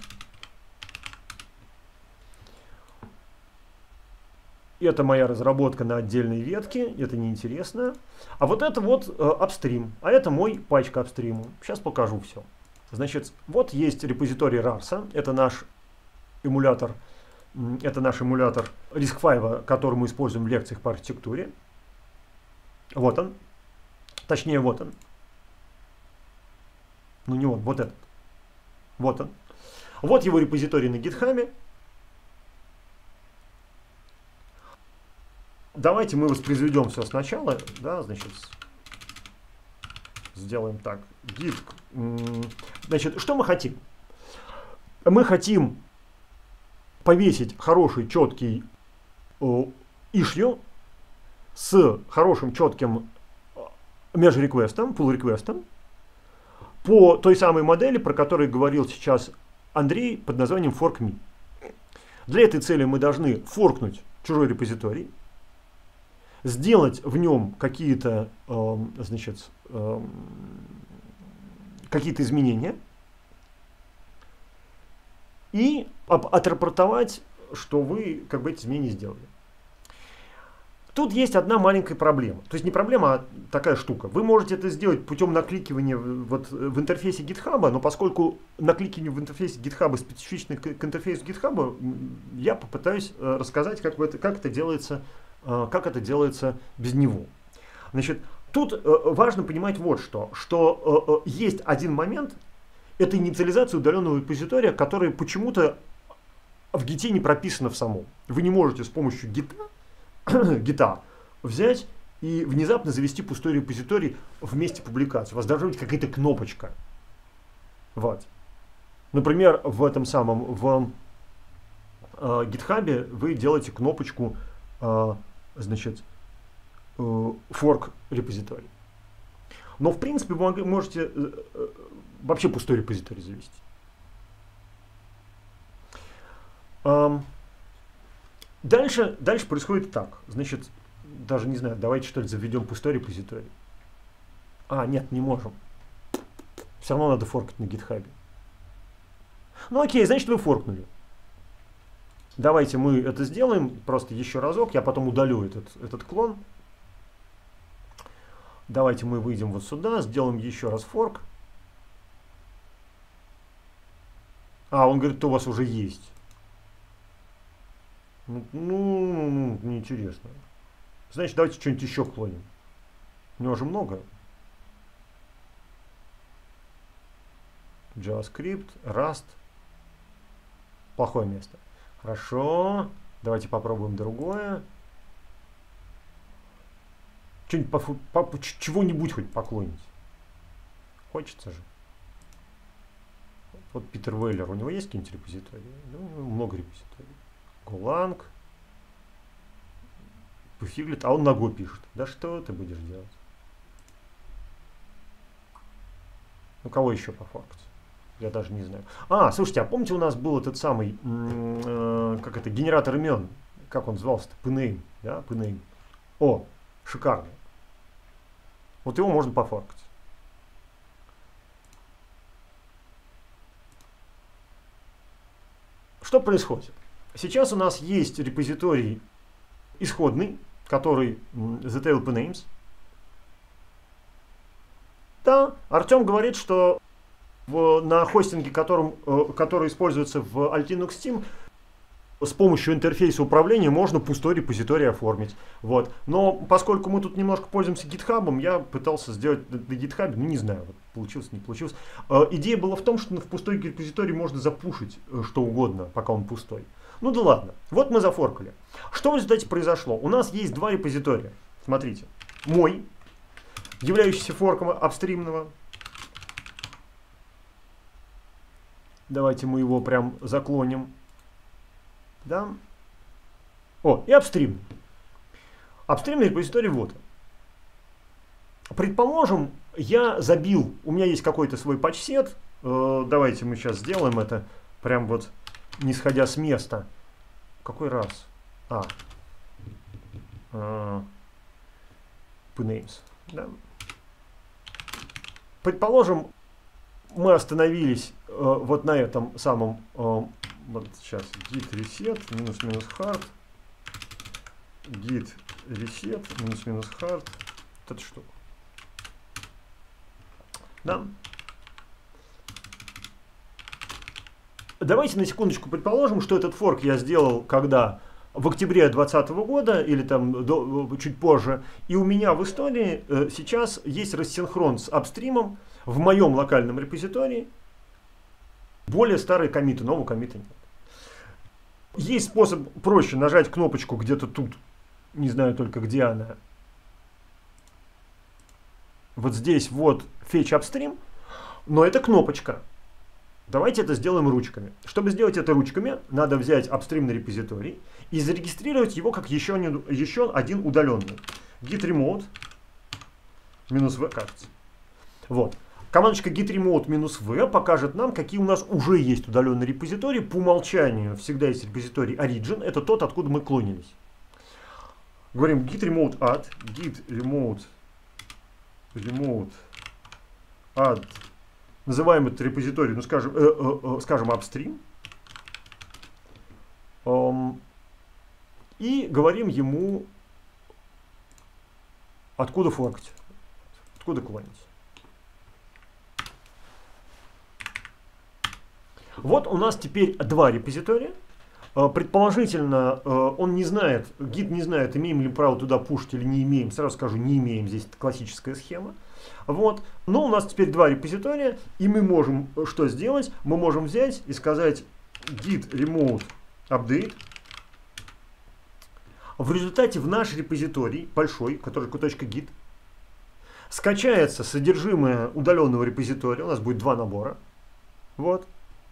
Это моя разработка на отдельной ветке, это неинтересно. А вот это вот апстрим, а это мой пачка апстриму. Сейчас покажу все. Значит, вот есть репозиторий RARS, это наш эмулятор RISC-V, который мы используем в лекциях по архитектуре. Вот он. Точнее, вот он. Ну не он, вот этот. Вот он. Вот его репозиторий на GitHub. Давайте мы воспроизведем все сначала. Да, значит, сделаем так. Git. Значит, что мы хотим? Мы хотим повесить хороший, четкий issue с хорошим, четким меж-реквестом, pull-реквестом по той самой модели, про которую говорил сейчас Андрей, под названием fork.me. Для этой цели мы должны форкнуть чужой репозиторий, сделать в нем какие-то изменения и отрапортовать, что вы как бы эти изменения сделали. Тут есть одна маленькая проблема. То есть не проблема, а такая штука. Вы можете это сделать путем накликивания вот в интерфейсе GitHub, но поскольку накликивание в интерфейсе GitHub специфично к интерфейсу GitHub, я попытаюсь рассказать, как это делается без него. Значит, тут важно понимать вот что есть один момент, это инициализация удаленного репозитория, которая почему-то в Git не прописана в самом. Вы не можете с помощью Git взять и внезапно завести пустой репозиторий в месте публикации. У вас должна быть какая-то кнопочка. Вот. Например, в GitHub вы делаете кнопочку, значит, fork репозиторий. Но в принципе вы можете вообще пустой репозиторий завести. Дальше происходит так. Значит, даже не знаю, давайте что ли заведем пустой репозиторий. Нет, не можем. Все равно надо форкать на GitHub. Ну окей, значит вы форкнули. Давайте мы это сделаем просто еще разок. Я потом удалю этот клон. Давайте мы выйдем вот сюда, сделаем еще раз форк. Он говорит, что у вас уже есть. Ну, неинтересно. Значит, давайте что-нибудь еще клоним. У него же много. JavaScript, Rust. Плохое место. Хорошо. Давайте попробуем другое. Чего-нибудь хоть поклонить. Хочется же. Вот Питер Вейлер. У него есть какие-нибудь репозитории? Ну, много репозиторий. Golang. Пофиглит. А он на Go пишет. Да что ты будешь делать? Ну, кого еще пофоркать? Я даже не знаю. Слушайте, помните, у нас был этот самый, генератор имен? Как он звался-то? Pname, да? Pname. Шикарно. Вот его можно пофоркать. Что происходит? Сейчас у нас есть репозиторий исходный, который ZTL-pnames. Да, Артем говорит, что на хостинге, который используется в Altinux Team, с помощью интерфейса управления можно пустой репозиторий оформить. Вот. Но поскольку мы тут немножко пользуемся GitHub, я пытался сделать на GitHub, не знаю, получилось, не получилось. Идея была в том, что в пустой репозиторий можно запушить что угодно, пока он пустой. Ну да ладно. Вот мы зафоркали. Что в результате произошло? У нас есть два репозитория. Смотрите. Мой, являющийся форком апстримного. Давайте мы его прям заклоним. Да. И апстрим. Апстримный репозиторий вот. Предположим, я забил, у меня есть какой-то свой патчсет. Давайте мы сейчас сделаем это прям вот не сходя с места. Какой раз? Pnames. Да. Предположим, мы остановились вот на этом самом, вот сейчас git reset минус hard, git reset минус hard, вот эта штука. Да. Давайте на секундочку предположим, что этот форк я сделал когда в октябре 2020 года или там чуть позже, и у меня в истории сейчас есть рассинхрон с апстримом в моем локальном репозитории. Более старые коммиты, нового коммита нет. Есть способ проще нажать кнопочку где-то тут, не знаю только где она. Вот здесь вот fetch upstream, но это кнопочка. Давайте это сделаем ручками. Чтобы сделать это ручками, надо взять апстримный репозиторий и зарегистрировать его как еще один удаленный. Git remote -v, кажется. Вот. Командочка git remote -v покажет нам, какие у нас уже есть удаленные репозитории. По умолчанию всегда есть репозиторий origin. Это тот, откуда мы клонились. Говорим git remote add. Называем этот репозиторий, ну скажем upstream. И говорим ему Откуда флагать? Откуда клонить? Вот у нас теперь два репозитория. Предположительно, он не знает, гид не знает, имеем ли право туда пушить или не имеем. Сразу скажу, не имеем, здесь классическая схема. Вот. Но у нас теперь два репозитория, и мы можем что сделать? Мы можем взять и сказать git remote update. В результате в наш репозиторий большой, который .git, скачается содержимое удаленного репозитория. У нас будет два набора. Вот.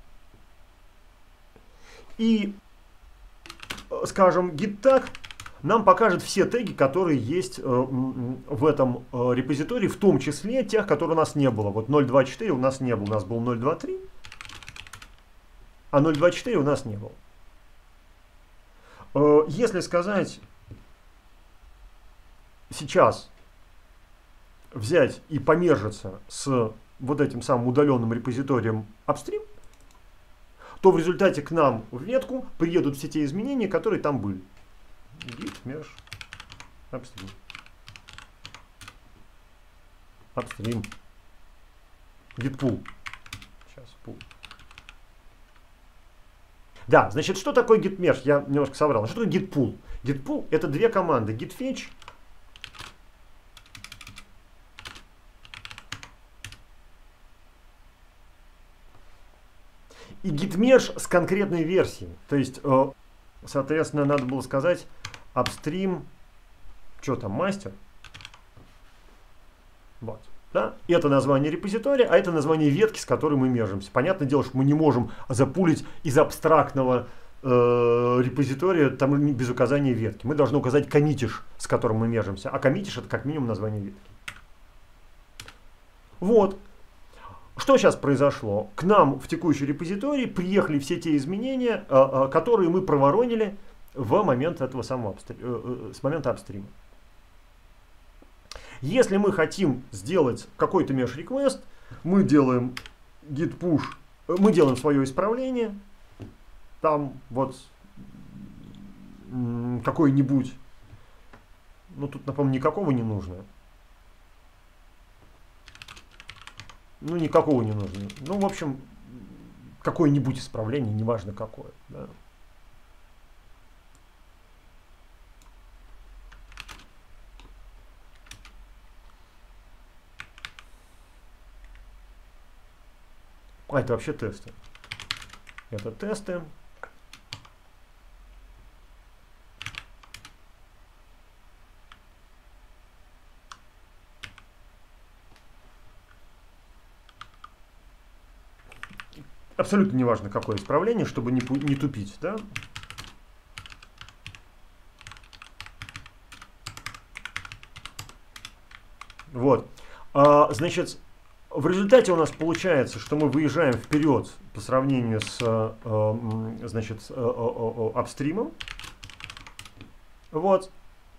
И, скажем, git tag нам покажет все теги, которые есть в этом репозитории, в том числе тех, которые у нас не было. Вот 0.2.4 у нас не было, у нас был 0.2.3, а 0.2.4 у нас не было. Если сказать сейчас взять и помержиться с вот этим самым удаленным репозиторием upstream, то в результате к нам в ветку приедут все те изменения, которые там были. Git merge upstream. Upstream. Git pull. Сейчас pull. Да, значит, что такое git merge? Я немножко соврал. Что такое git pull? Git pull это две команды. Git fetch и git merge с конкретной версией. То есть, соответственно, надо было сказать upstream, что там, мастер. Вот. Да? Это название репозитория, а это название ветки, с которой мы мержимся. Понятное дело, что мы не можем запулить из абстрактного репозитория там без указания ветки. Мы должны указать коммитиш, с которым мы мержимся. А коммитиш это как минимум название ветки. Вот. Что сейчас произошло? К нам в текущий репозиторий приехали все те изменения, которые мы проворонили в момент этого самого с момента апстрима. Если мы хотим сделать какой-то mesh-request, мы делаем git push, мы делаем свое исправление, там вот какой-нибудь, ну тут, напомню, никакого не нужно. Ну, никакого не нужно. Ну, в общем, какое-нибудь исправление, неважно какое. Да. А, это вообще тесты. Это тесты. Абсолютно неважно, какое исправление, чтобы не тупить, да? Вот. Значит, в результате у нас получается, что мы выезжаем вперед по сравнению с, значит, апстримом. Вот.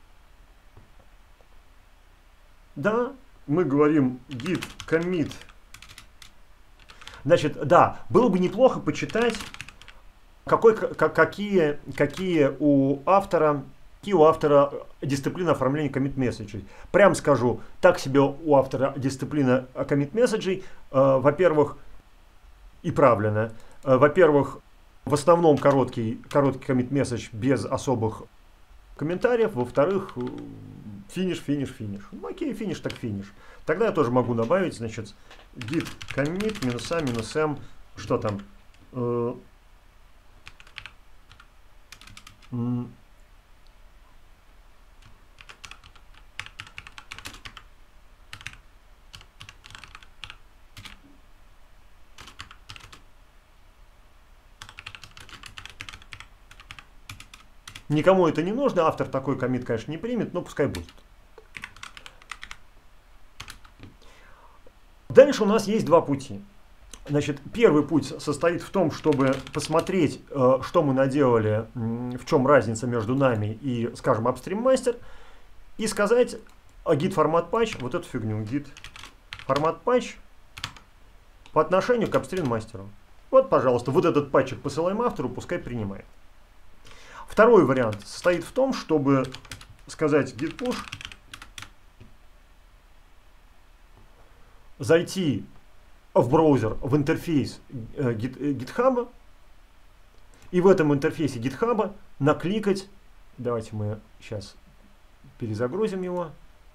Да, мы говорим git commit. Значит, да, было бы неплохо почитать, какие у автора дисциплина оформления commit месседжей. Прям скажу, так себе у автора дисциплина commit месседжей, во-первых, и правильно. Во-первых, в основном короткий commit месседж без особых комментариев. Во-вторых, финиш. Ну, окей, финиш так финиш. Тогда я тоже могу добавить, значит, git commit -a -m, что там? Никому это не нужно, автор такой коммит, конечно, не примет, но пускай будет. Дальше у нас есть два пути. Значит, первый путь состоит в том, чтобы посмотреть, что мы наделали, в чем разница между нами и, скажем, upstream master, и сказать git format patch, вот эту фигню, git format patch по отношению к upstream мастеру. Вот, пожалуйста, вот этот патчик посылаем автору, пускай принимает. Второй вариант состоит в том, чтобы сказать git push зайти в браузер, в интерфейс GitHub, и в этом интерфейсе GitHub накликать, давайте мы сейчас перезагрузим его.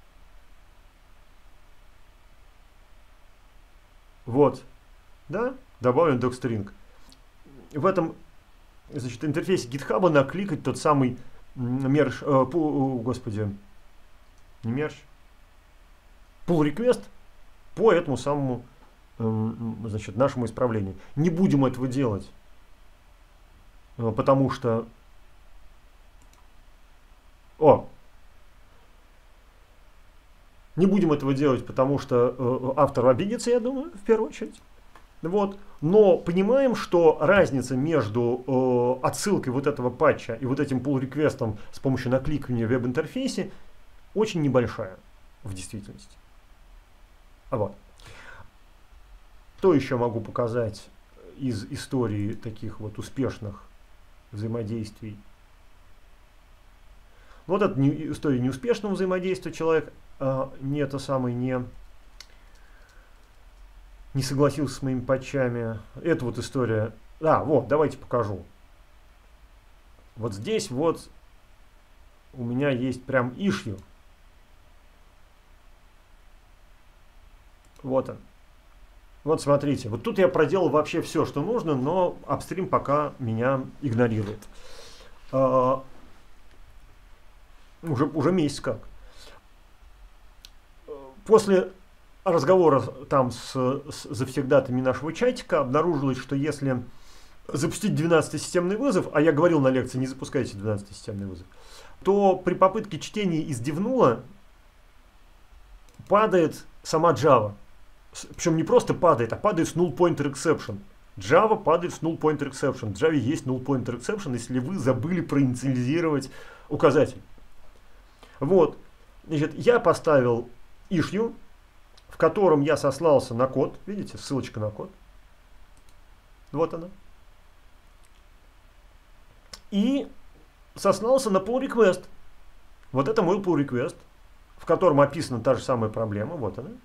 Вот, да, добавлен docstring. В этом, значит, интерфейсе GitHub накликать тот самый мерж, господи, не мерж, pull request по этому самому, значит, нашему исправлению. Не будем этого делать, потому что... Не будем этого делать, потому что автор обидится, я думаю, в первую очередь. Вот. Но понимаем, что разница между отсылкой вот этого патча и вот этим pull-реквестом с помощью накликивания в веб-интерфейсе очень небольшая в действительности. Вот. Что еще могу показать из истории таких вот успешных взаимодействий? Вот это история неуспешного взаимодействия. Человек не согласился с моими патчами. Это вот история. Вот, давайте покажу. Вот здесь вот у меня есть прям issue. Вот он. Вот смотрите, вот тут я проделал вообще все, что нужно, но апстрим пока меня игнорирует. Уже месяц как. После разговора там с завсегдатами нашего чатика обнаружилось, что если запустить 12-й системный вызов, а я говорил на лекции, не запускайте 12-й системный вызов, то при попытке чтения из DevNull падает сама Java. Причем не просто падает, а падает с null pointer exception. Java падает с null pointer exception. В Java есть null pointer exception, если вы забыли проинициализировать указатель. Вот. Значит, я поставил issue, в котором я сослался на код. Видите, ссылочка на код. Вот она. И сослался на pull request. Вот это мой pull request, в котором описана та же самая проблема. Вот она.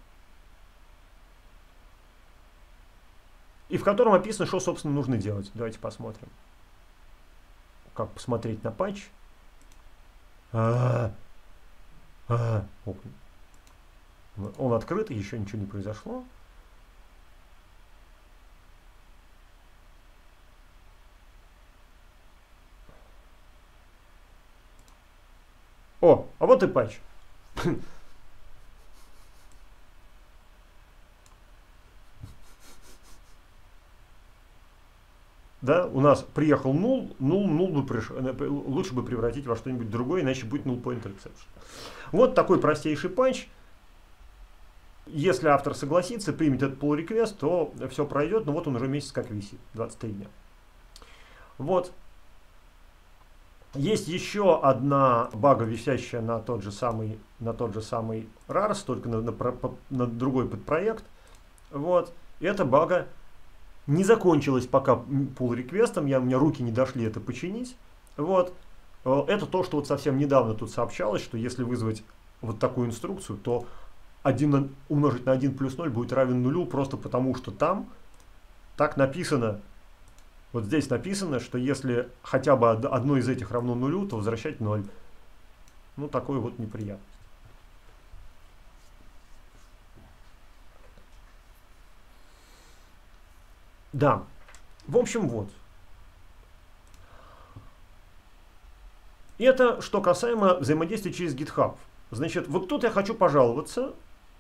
И в котором описано, что, собственно, нужно делать. Давайте посмотрим. Как посмотреть на патч. Он открыт, еще ничего не произошло. А вот и патч. Да, у нас приехал null лучше бы превратить во что-нибудь другое, иначе будет null pointer exception. Вот такой простейший патч. Если автор согласится, примет этот pull request, то все пройдет, но вот он уже месяц как висит, 23 дня. Вот. Есть еще одна бага, висящая на тот же самый RARS, только на другой подпроект. Вот. И эта бага не закончилась пока pull реквестом, у меня руки не дошли это починить. Вот. Это то, что вот совсем недавно тут сообщалось, что если вызвать вот такую инструкцию, то 1 умножить на 1 плюс 0 будет равен нулю, просто потому что там так написано, вот здесь написано, что если хотя бы одно из этих равно нулю, то возвращать 0. Ну, такой вот неприятность. Да, в общем, вот. Это что касаемо взаимодействия через GitHub. Значит, вот тут я хочу пожаловаться,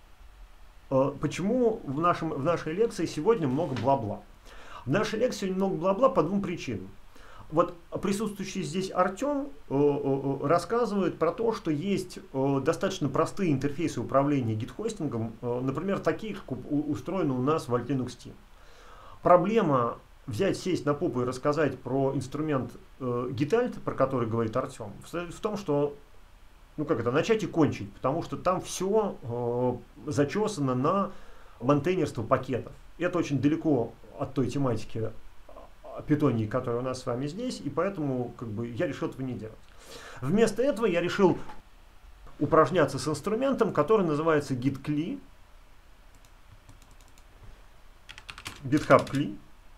почему в нашей лекции сегодня много бла-бла. В нашей лекции сегодня много бла-бла по двум причинам. Вот присутствующий здесь Артем рассказывает про то, что есть достаточно простые интерфейсы управления гит-хостингом, например, такие, как устроены у нас в Alt Linux Team. Проблема взять, сесть на попу и рассказать про инструмент Gitalt, про который говорит Артем, в том, что начать и кончить, потому что там все зачесано на монтейнерство пакетов. Это очень далеко от той тематики питонии, которая у нас с вами здесь, и поэтому я решил этого не делать. Вместо этого я решил упражняться с инструментом, который называется git.cli. GitHub CLI.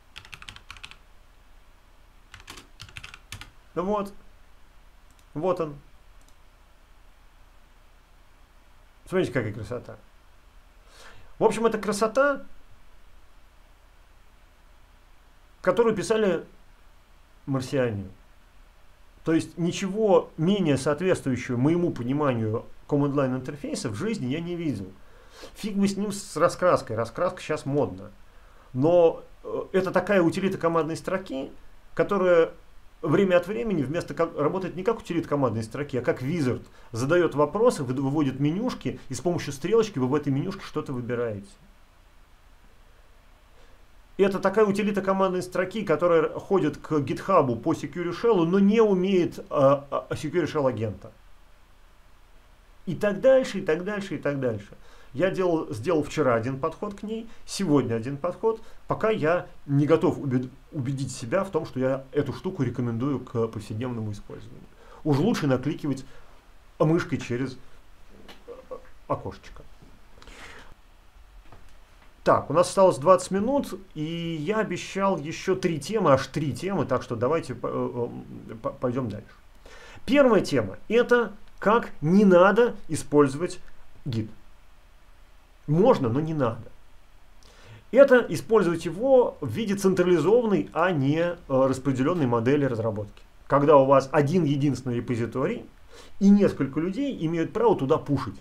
Вот. Вот он. Смотрите, какая красота. В общем, это красота, которую писали марсиане. То есть ничего менее соответствующего моему пониманию command line интерфейса в жизни я не видел. Фиг бы с ним с раскраской. Раскраска сейчас модна. Но это такая утилита командной строки, которая время от времени работает не как утилита командной строки, а как wizard. Задает вопросы, выводит менюшки, и с помощью стрелочки вы в этой менюшке что-то выбираете. И это такая утилита командной строки, которая ходит к GitHub по Secure Shell, но не умеет Secure Shell агента. И так дальше, и так дальше, и так дальше. Я сделал вчера один подход к ней, сегодня один подход, пока я не готов убедить себя в том, что я эту штуку рекомендую к повседневному использованию. Уж лучше накликивать мышкой через окошечко. Так, у нас осталось 20 минут, и я обещал еще 3 темы, аж 3 темы, так что давайте пойдем дальше. Первая тема – это как не надо использовать Git. Можно, но не надо. Это использовать его в виде централизованной, а не распределенной модели разработки. Когда у вас один единственный репозиторий, и несколько людей имеют право туда пушить.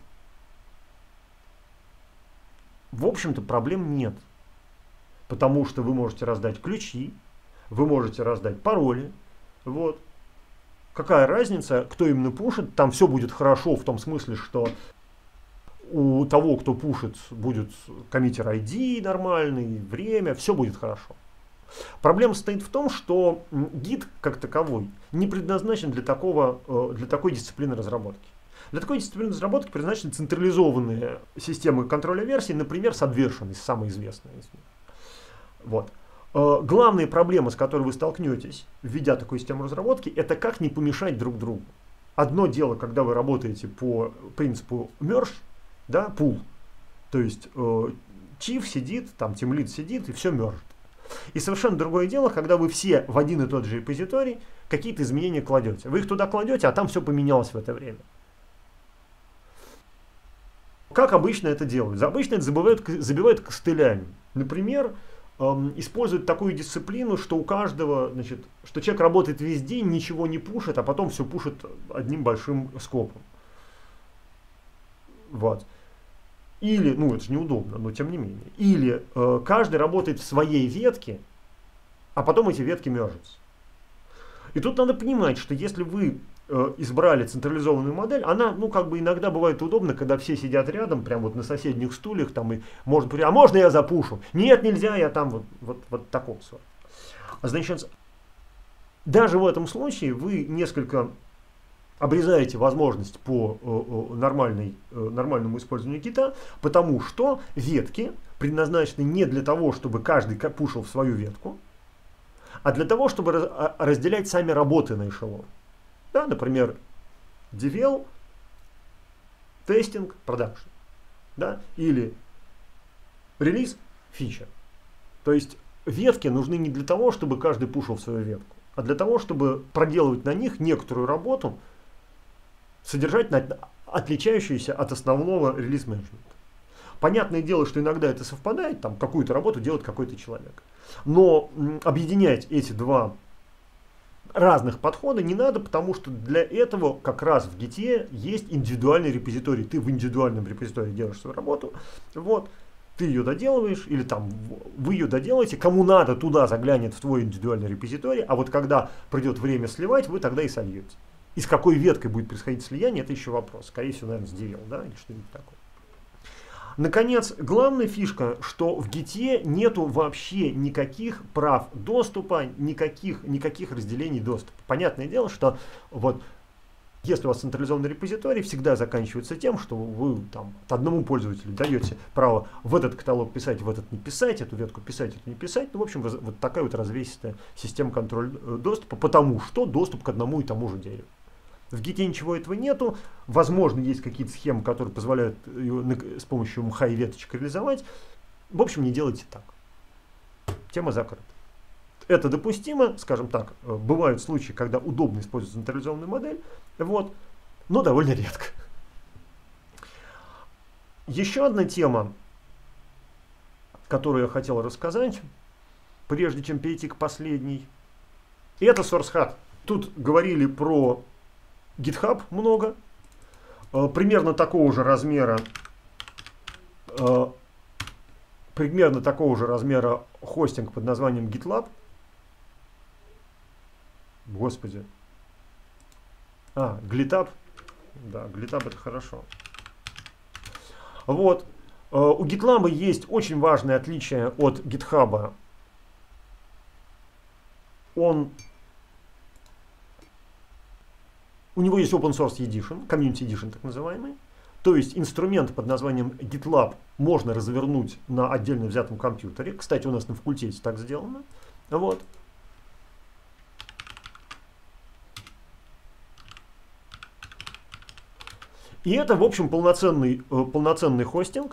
В общем-то, проблем нет. Потому что вы можете раздать ключи, вы можете раздать пароли. Вот. Какая разница, кто именно пушит, там все будет хорошо в том смысле, что у того, кто пушит, будет коммитер ID нормальный, время, все будет хорошо. Проблема состоит в том, что Git как таковой не предназначен для такой дисциплины разработки. Для такой дисциплины разработки предназначены централизованные системы контроля версий, например, Subversion, самая известная из них. Вот. Главная проблема, с которой вы столкнетесь, введя такую систему разработки, это как не помешать друг другу. Одно дело, когда вы работаете по принципу merge, да, pool. То есть chief сидит, там teamlead сидит и все мержит. И совершенно другое дело, когда вы все в один и тот же репозиторий какие-то изменения кладете. Вы их туда кладете, а там все поменялось в это время. Как обычно это делают? Обычно это забивают костылями. Например, используют такую дисциплину, что у каждого, значит, что человек работает весь день, ничего не пушит, а потом все пушит одним большим скопом. Вот. Или, ну это же неудобно, но тем не менее. Или каждый работает в своей ветке, а потом эти ветки мержатся. И тут надо понимать, что если вы избрали централизованную модель, она, ну, как бы иногда бывает удобно, когда все сидят рядом, прям вот на соседних стульях, там, и можно говорить, а можно я запушу? Нет, нельзя, я там вот таком сорте. Значит, даже в этом случае вы несколько обрезаете возможность по нормальному использованию гита, потому что ветки предназначены не для того, чтобы каждый пушил в свою ветку, а для того, чтобы разделять сами работы на эшелон. Да, например, devel, testing, production. Да, или релиз, фича. То есть ветки нужны не для того, чтобы каждый пушил в свою ветку, а для того, чтобы проделывать на них некоторую работу, содержательно отличающуюся от основного релиз-менеджмента. Понятное дело, что иногда это совпадает, там какую-то работу делает какой-то человек. Но объединять эти два разных подхода не надо, потому что для этого как раз в Git есть индивидуальный репозиторий. Ты в индивидуальном репозитории делаешь свою работу, вот, ты ее доделываешь, или там вы ее доделаете, кому надо, туда заглянет в твой индивидуальный репозиторий, а вот когда придет время сливать, вы тогда и сольете. И с какой веткой будет происходить слияние, это еще вопрос. Скорее всего, наверное, с DevL, да, или что-нибудь такое. Наконец, главная фишка, что в Git нету вообще никаких прав доступа, никаких разделений доступа. Понятное дело, что вот если у вас централизованный репозиторий, всегда заканчивается тем, что вы там одному пользователю даете право в этот каталог писать, в этот не писать, эту ветку писать, эту не писать. Ну, в общем, вот такая вот развесистая система контроля доступа, потому что доступ к одному и тому же дереву. В Git ничего этого нету. Возможно, есть какие-то схемы, которые позволяют с помощью мха и веточек реализовать. В общем, не делайте так. тема закрыта. Это допустимо, скажем так, бывают случаи, когда удобно использовать централизованную модель, вот, но довольно редко. Еще одна тема, которую я хотел рассказать, прежде чем перейти к последней, это SourceHut. Тут говорили про GitHub много, примерно такого же размера хостинг под названием GitLab. Господи. GitLab. Да, GitLab это хорошо. Вот. У GitLab есть очень важное отличие от GitHub. У него есть Open Source Edition, Community Edition так называемый. То есть инструмент под названием GitLab можно развернуть на отдельно взятом компьютере. Кстати, у нас на факультете так сделано. Вот. И это, в общем, полноценный хостинг.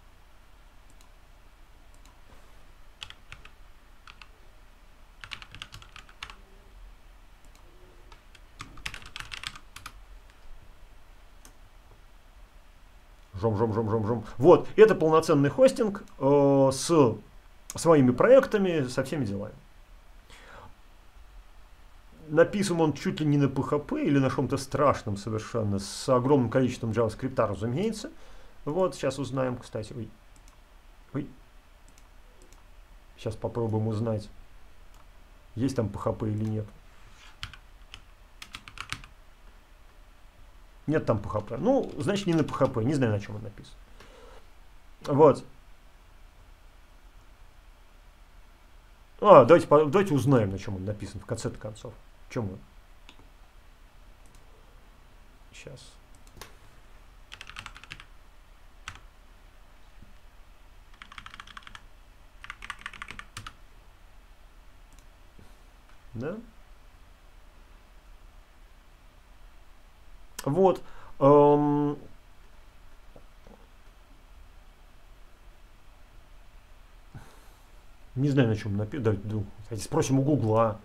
Жом. Вот, это полноценный хостинг с своими проектами, со всеми делами. Написан он чуть ли не на PHP или на чем-то страшном совершенно, с огромным количеством JavaScript, разумеется. Вот, сейчас узнаем, кстати. Ой. Сейчас попробуем узнать, есть там PHP или нет. Нет там PHP. Ну, значит, не на PHP. Не знаю, на чем он написан. Вот. Давайте узнаем, на чем он написан в конце-то концов. В чем он? Сейчас. Да? Вот. Не знаю, на чем написано. Давайте спросим у Гугла.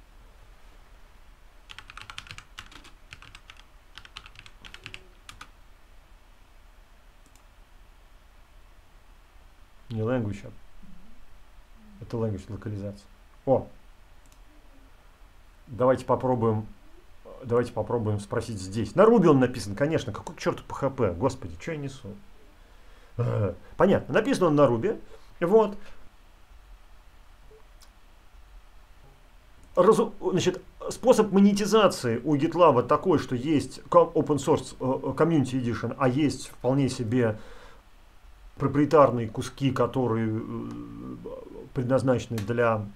Не language, это language локализация. О! Давайте попробуем спросить здесь. На Ruby он написан, конечно. Какой к черту PHP? Господи, что я несу? Понятно. Написан он на Ruby. Вот. Значит, способ монетизации у GitLab такой, что есть Open Source Community Edition, а есть вполне себе проприетарные куски, которые предназначены для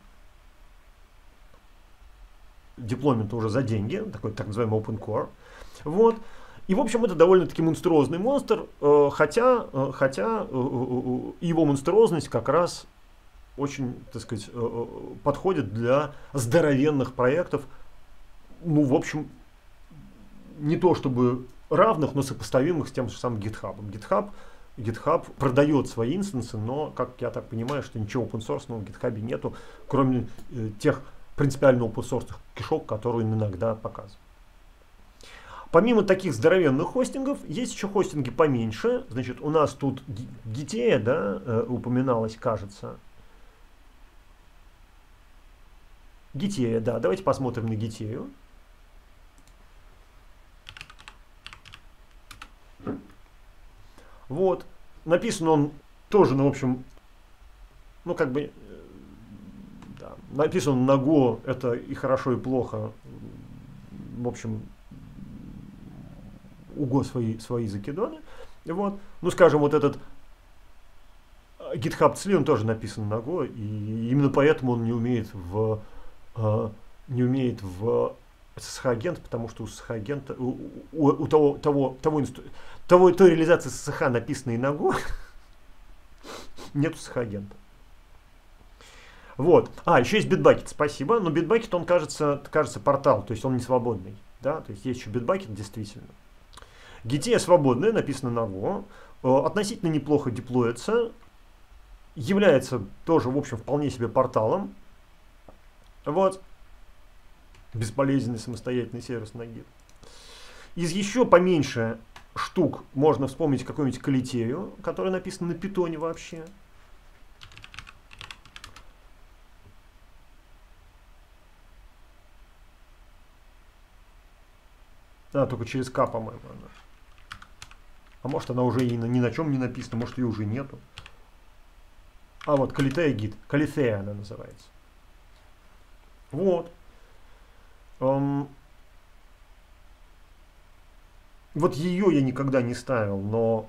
деплоймента уже за деньги, такой так называемый Open Core. Вот. И, в общем, это довольно-таки монструозный монстр, хотя его монструозность как раз очень, так сказать, подходит для здоровенных проектов, ну, в общем, не то чтобы равных, но сопоставимых с тем же самым GitHub. GitHub продает свои инстансы, но, как я так понимаю, что ничего open source в GitHub нету, кроме тех принципиально open source кишок, которые он иногда показывает. Помимо таких здоровенных хостингов, есть еще хостинги поменьше. Значит, у нас тут Gitea, да, упоминалось, кажется. Gitea, да, давайте посмотрим на Gitea. Вот, написан он тоже, ну, в общем, ну, как бы, да, написан на Go, это и хорошо, и плохо. В общем, у Go свои закидоны. Вот, ну, скажем, вот этот GitHub CLI, он тоже написан на Go, и именно поэтому он не умеет в SSH-агент, потому что у SSH-агента, у той реализации SSH, написанной на Go, нет SSH-агента. Вот. Еще есть Bitbucket, спасибо. Но Bitbucket, он кажется портал, то есть он не свободный. Да? То есть есть еще Bitbucket, действительно. Gitea свободная, написано на Go. Относительно неплохо деплоится. является тоже, в общем, вполне себе порталом. Вот. Бесполезный самостоятельный сервис на Git. Из еще поменьше штук можно вспомнить какую-нибудь Калитерию, которая написана на питоне вообще. Да, только через К, по-моему, она. А может, она уже и ни на чем не написана, может, ее уже нету. А вот Калитерия Git. Калитерия она называется. Вот. Вот ее я никогда не ставил, но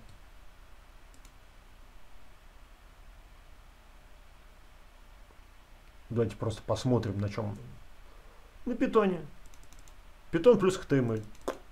давайте просто посмотрим, на чем. На питоне. Питон плюс HTML.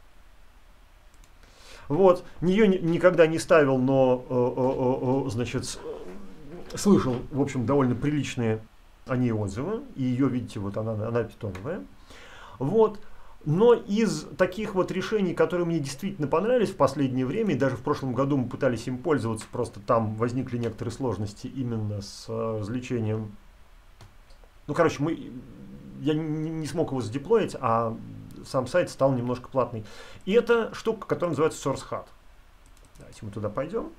Вот. Нее никогда не ставил, но, значит, слышал, в общем, довольно приличные о ней отзывы. И ее, видите, вот она питоновая. Вот. Но из таких вот решений, которые мне действительно понравились в последнее время, и даже в прошлом году мы пытались им пользоваться, просто там возникли некоторые сложности именно с извлечением. Ну, короче, я не смог его задеплоить, а сам сайт стал немножко платный. И это штука, которая называется SourceHut. Давайте мы туда пойдем.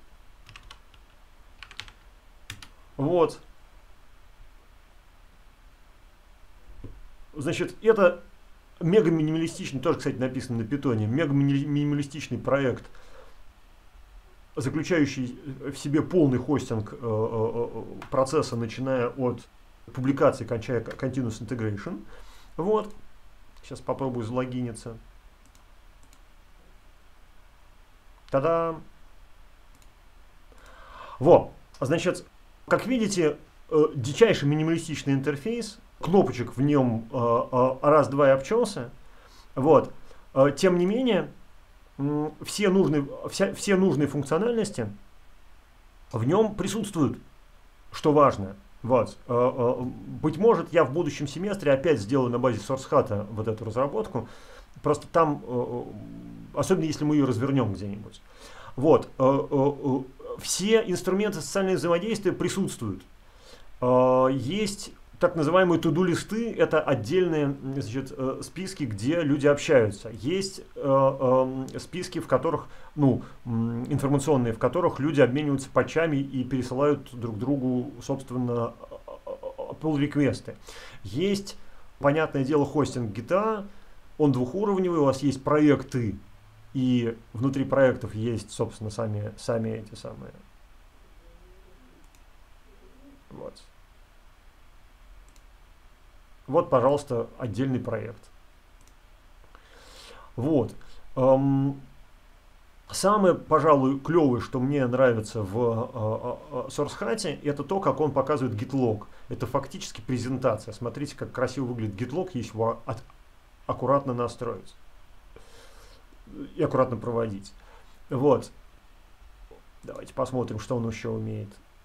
Вот. Значит, это мега-минималистичный, тоже, кстати, написан на питоне, мега-минималистичный проект, заключающий в себе полный хостинг процесса, начиная от публикации, кончая Continuous Integration. Вот. Сейчас попробую залогиниться. Та-дам! Вот. Значит, как видите, дичайший минималистичный интерфейс. Кнопочек в нем раз-два и обчелся. Вот. Тем не менее, все нужные функциональности в нем присутствуют, что важно. Вот. Быть может, я в будущем семестре опять сделаю на базе SourceHut вот эту разработку. Просто там, особенно если мы ее развернем где-нибудь. Вот. Все инструменты социального взаимодействия присутствуют. Есть так называемые to-do-листы, это отдельные, значит, списки, где люди общаются. Есть списки, в которых, ну, информационные, в которых люди обмениваются патчами и пересылают друг другу, собственно, pull-реквесты. Есть, понятное дело, хостинг Git, он двухуровневый, у вас есть проекты, и внутри проектов есть, собственно, сами эти самые. Вот. Вот, пожалуйста, отдельный проект. Вот. Самое, пожалуй, клевое, что мне нравится в SourceHut, это то, как он показывает GitLog. Это фактически презентация. Смотрите, как красиво выглядит GitLog, если его аккуратно настроить. И аккуратно проводить. Вот. Давайте посмотрим, что он еще умеет.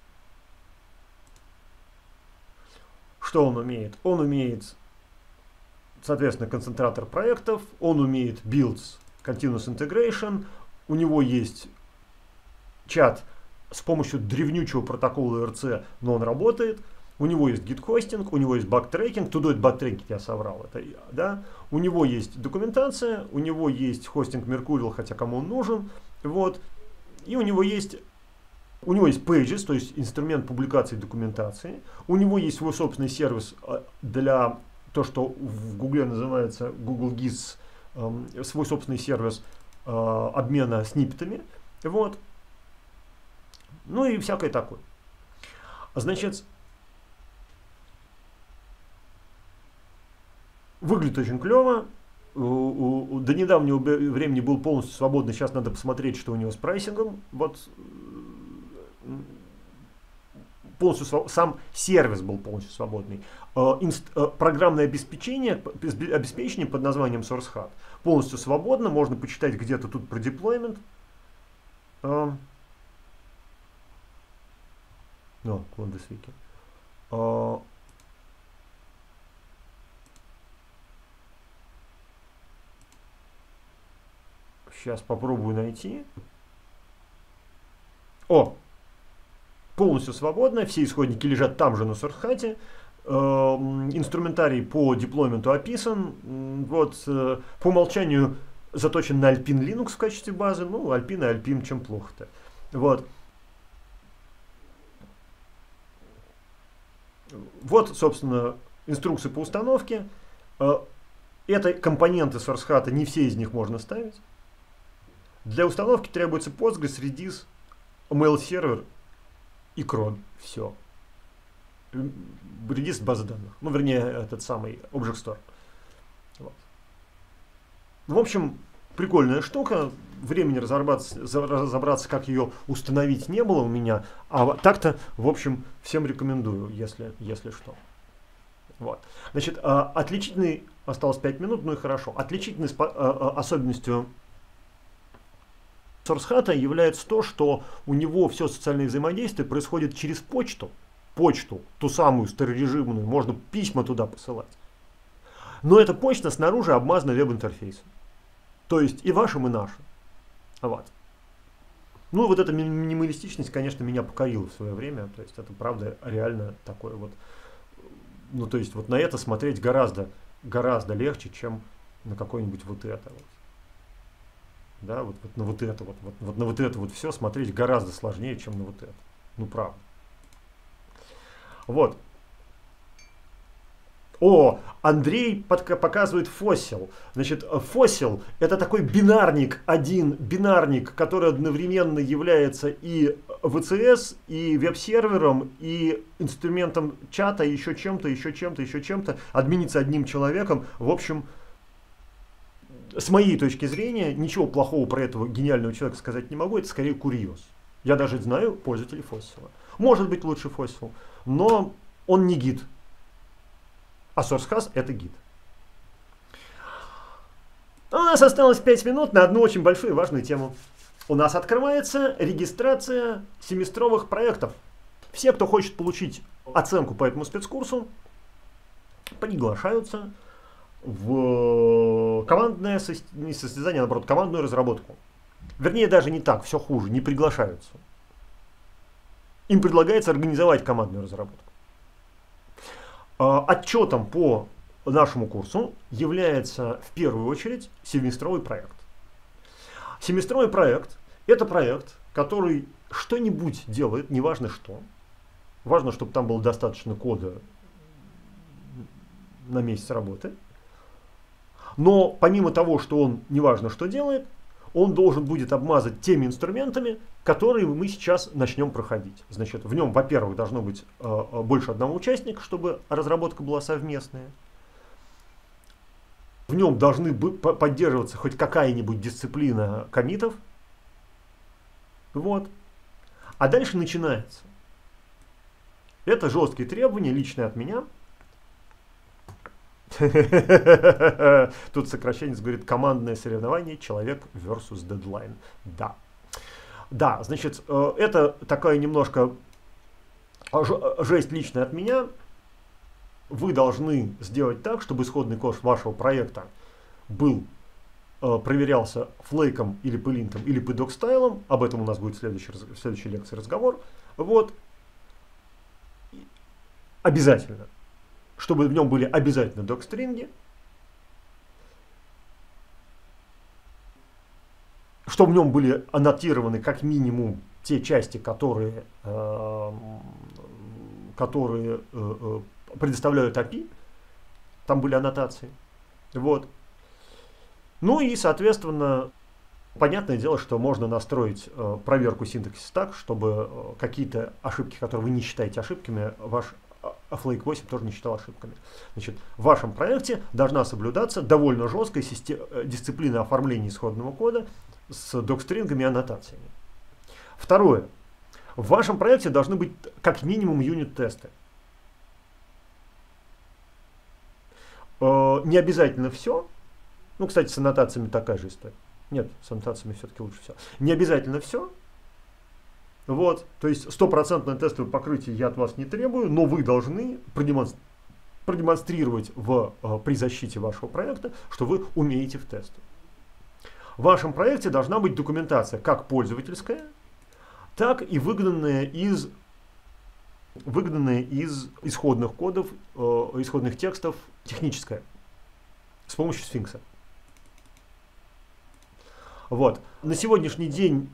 Что он умеет? Он умеет, соответственно, концентратор проектов, он умеет builds, continuous integration, у него есть чат с помощью древнючего протокола ERC, но он работает, у него есть git-хостинг, у него есть баг-трекинг, to do it баг-трекинг я соврал, это, да? У него есть документация, у него есть хостинг Mercurial, хотя кому он нужен, вот, и у него есть Pages, то есть инструмент публикации документации. У него есть свой собственный сервис для то, что в Гугле называется Google GIS, свой собственный сервис обмена сниппетами. Вот. Ну и всякое такое. Значит, выглядит очень клево. До недавнего времени был полностью свободный. Сейчас надо посмотреть, что у него с прайсингом. Вот. Полностью сам сервис был полностью свободный. Программное обеспечение под названием SourceHut полностью свободно. Можно почитать где-то тут про деплоймент. Лондесвики. Сейчас попробую найти. О! полностью свободная, все исходники лежат там же на SourceHat. Инструментарий по деплойменту описан. Вот, по умолчанию заточен на Alpine Linux в качестве базы. Ну, Alpine и Alpine, чем плохо-то. Вот. Вот, собственно, инструкции по установке. Это компоненты SourceHat, не все из них можно ставить. Для установки требуется Postgres, Redis, mail сервер и cron. Все. Redis базы данных. Ну, вернее, этот самый Object Store. Вот. В общем, прикольная штука. Времени разобраться, как ее установить, не было у меня. А так-то, в общем, всем рекомендую, если что. Вот. Значит, отличительный, осталось 5 минут, ну и хорошо. Отличительной особенностью SourceHat является то, что у него все социальное взаимодействие происходит через почту, ту самую старорежимную, можно письма туда посылать. Но эта почта снаружи обмазана веб-интерфейсом. То есть и вашим, и нашим. Вот. Ну, вот эта минималистичность, конечно, меня покорила в свое время. То есть это, правда, реально такое вот. Ну, то есть вот на это смотреть гораздо легче, чем на какое-нибудь вот это вот. Да, вот на вот это вот на вот это вот все смотреть гораздо сложнее, чем на вот это. Ну, правда. Вот. О, Андрей показывает Fossil. Значит, Fossil — это такой бинарник, который одновременно является и VCS, и веб-сервером, и инструментом чата, и еще чем-то, админится одним человеком. В общем, с моей точки зрения, ничего плохого про этого гениального человека сказать не могу, это скорее курьез. Я даже знаю пользователей Fossil. Может быть лучше Fossil, но он не гид. А SourceHat — это гид. У нас осталось 5 минут на одну очень большую и важную тему. У нас открывается регистрация семестровых проектов. Все, кто хочет получить оценку по этому спецкурсу, приглашаются в командное состязание, наоборот, командную разработку. Вернее, даже не так, все хуже, не приглашаются. Им предлагается организовать командную разработку. Отчетом по нашему курсу является в первую очередь семестровый проект. Семестровый проект — это проект, который что-нибудь делает, неважно что. Важно, чтобы там было достаточно кода на месяц работы. Но помимо того, что он неважно что делает, он должен будет обмазать теми инструментами, которые мы сейчас начнем проходить. Значит, в нем, во-первых, должно быть больше одного участника, чтобы разработка была совместная. В нем должны поддерживаться хоть какая-нибудь дисциплина коммитов. Вот. А дальше начинается. Это жесткие требования, личные от меня. Тут сокращенец говорит: командное соревнование человек versus deadline. Да. Да, значит, это такая немножко жесть личная от меня. Вы должны сделать так, чтобы исходный код вашего проекта проверялся флейком или пылинтом или pdoc-стайлом. Об этом у нас будет в следующей лекции разговор. Вот. Обязательно. Чтобы в нем были обязательно док-стринги, чтобы в нем были аннотированы как минимум те части, которые предоставляют API, там были аннотации. Вот. Ну и, соответственно, понятное дело, что можно настроить проверку синтаксиса так, чтобы какие-то ошибки, которые вы не считаете ошибками, ваш Flake 8 тоже не считал ошибками. Значит, в вашем проекте должна соблюдаться довольно жесткая дисциплина оформления исходного кода с док-стрингами и аннотациями. Второе. В вашем проекте должны быть как минимум юнит-тесты. Не обязательно все. Ну, кстати, с аннотациями такая же история. Нет, с аннотациями все-таки лучше все. Не обязательно все. Вот, то есть стопроцентное тестовое покрытие я от вас не требую, но вы должны продемонстрировать при защите вашего проекта, что вы умеете в тесты. В вашем проекте должна быть документация как пользовательская, так и выгнанная из выгнанное из исходных кодов, исходных текстов техническое с помощью сфинкса. Вот. На сегодняшний день,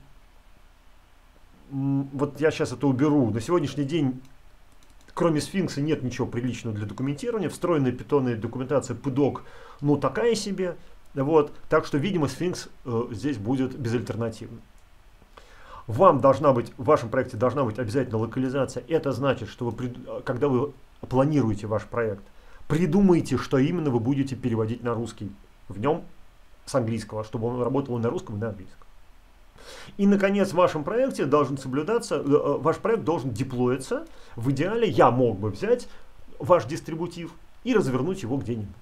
вот я сейчас это уберу, на сегодняшний день кроме сфинкса нет ничего приличного для документирования. Встроенная питонная документация PDoc, ну такая себе. Вот. Так что, видимо, сфинкс здесь будет безальтернативным. Вам должна быть, в вашем проекте должна быть обязательно локализация. Это значит, что вы, когда вы планируете ваш проект, придумайте, что именно вы будете переводить на русский в нем с английского, чтобы он работал и на русском, и на английском. И, наконец, в вашем проекте должен соблюдаться, ваш проект должен деплоиться. В идеале я мог бы взять ваш дистрибутив и развернуть его где-нибудь.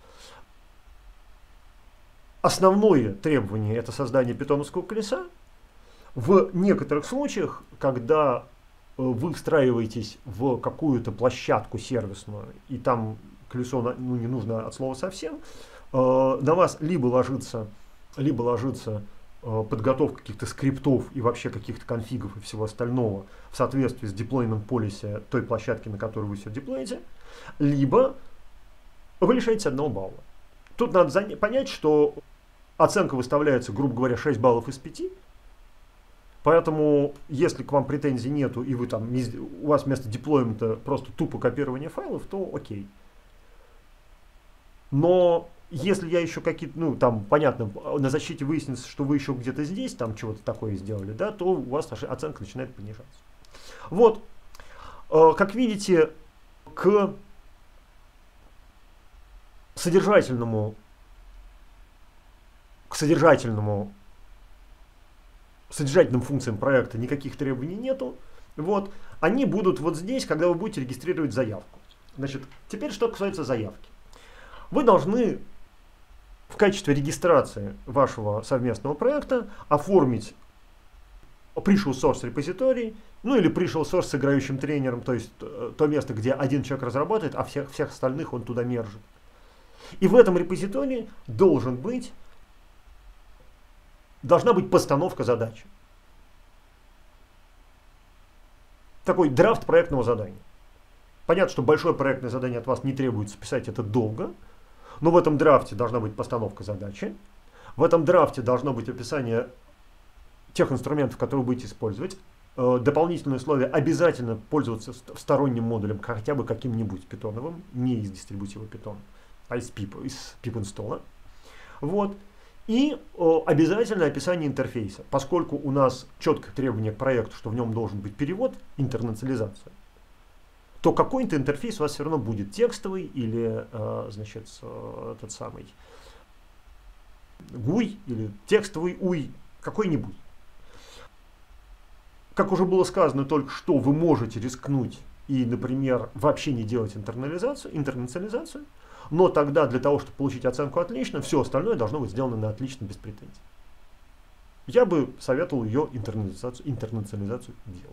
Основное требование – это создание питоновского колеса. В некоторых случаях, когда вы встраиваетесь в какую-то площадку сервисную, и там колесо ну, не нужно от слова совсем, на вас либо ложится подготовка каких-то скриптов и вообще каких-то конфигов и всего остального в соответствии с deployment policy той площадки, на которой вы все деплоите, либо вы лишаетесь 1 балла. Тут надо понять, что оценка выставляется, грубо говоря, 6 баллов из 5. Поэтому, если к вам претензий нету, и вы там, у вас вместо деплоймента просто тупо копирование файлов, то окей. Но если я еще какие-то, ну там, понятно, на защите выяснится, что вы еще где-то здесь, там чего-то такое сделали, да, то у вас оценка начинает понижаться. Вот, как видите, к содержательным функциям проекта никаких требований нету. Вот, они будут вот здесь, когда вы будете регистрировать заявку. Значит, теперь что касается заявки. Вы должны в качестве регистрации вашего совместного проекта оформить prishal source репозиторий, ну или prishal source с играющим тренером, то есть то место, где один человек разработает, а всех остальных он туда мержит. И в этом репозитории должна быть постановка задачи. Такой драфт проектного задания. Понятно, что большое проектное задание от вас не требуется писать это долго, но в этом драфте должна быть постановка задачи. В этом драфте должно быть описание тех инструментов, которые вы будете использовать. Дополнительное условие: обязательно пользоваться сторонним модулем, хотя бы каким-нибудь питоновым, не из дистрибутива Python, а из pip-инсталла. Вот. И обязательно описание интерфейса, поскольку у нас четкое требование к проекту, что в нем должен быть перевод, интернационализация, то какой-то интерфейс у вас все равно будет текстовый или, значит, этот самый GUI или текстовый UI, какой-нибудь. Как уже было сказано только что, вы можете рискнуть и, например, вообще не делать интернационализацию, но тогда для того, чтобы получить оценку «отлично», все остальное должно быть сделано на «отлично» без претензий. Я бы советовал ее интернационализацию делать.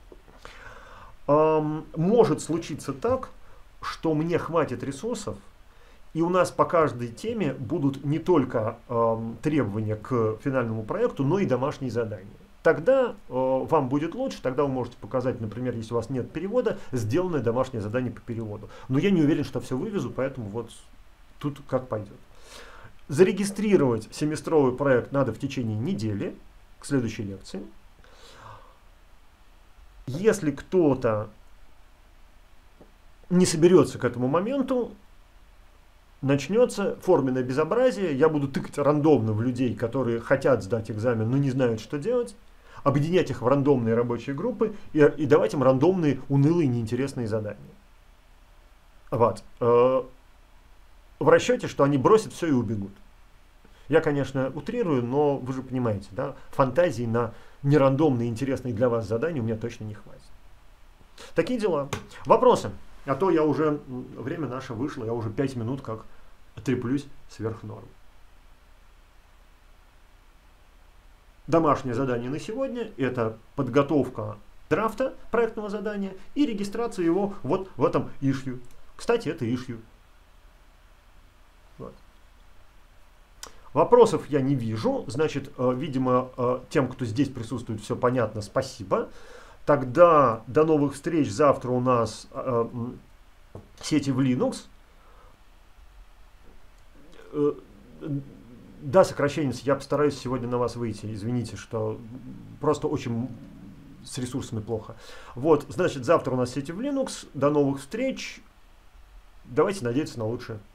Может случиться так, что мне хватит ресурсов, и у нас по каждой теме будут не только требования к финальному проекту, но и домашние задания. Тогда вам будет лучше, тогда вы можете показать, например, если у вас нет перевода, сделанное домашнее задание по переводу. Но я не уверен, что все вывезу, поэтому вот тут как пойдет. Зарегистрировать семестровый проект надо в течение недели, к следующей лекции. Если кто-то не соберется к этому моменту, начнется форменное безобразие. Я буду тыкать рандомно в людей, которые хотят сдать экзамен, но не знают, что делать, объединять их в рандомные рабочие группы и давать им рандомные, унылые, неинтересные задания. Вот. В расчете, что они бросят все и убегут. Я, конечно, утрирую, но вы же понимаете, да, фантазии на нерандомные, интересные для вас задания у меня точно не хватит. Такие дела. Вопросы? А то я уже, время наше вышло, я уже 5 минут как треплюсь сверх нормы. Домашнее задание на сегодня – это подготовка драфта проектного задания и регистрация его вот в этом issue. Кстати, это issue. Вот. Вопросов я не вижу, значит, видимо, тем, кто здесь присутствует, все понятно, спасибо. Тогда до новых встреч. Завтра у нас сети в Linux. Да, сокращенец, я постараюсь сегодня на вас выйти. Извините, что просто очень с ресурсами плохо. Вот, значит, завтра у нас сети в Linux. До новых встреч. Давайте надеяться на лучшее.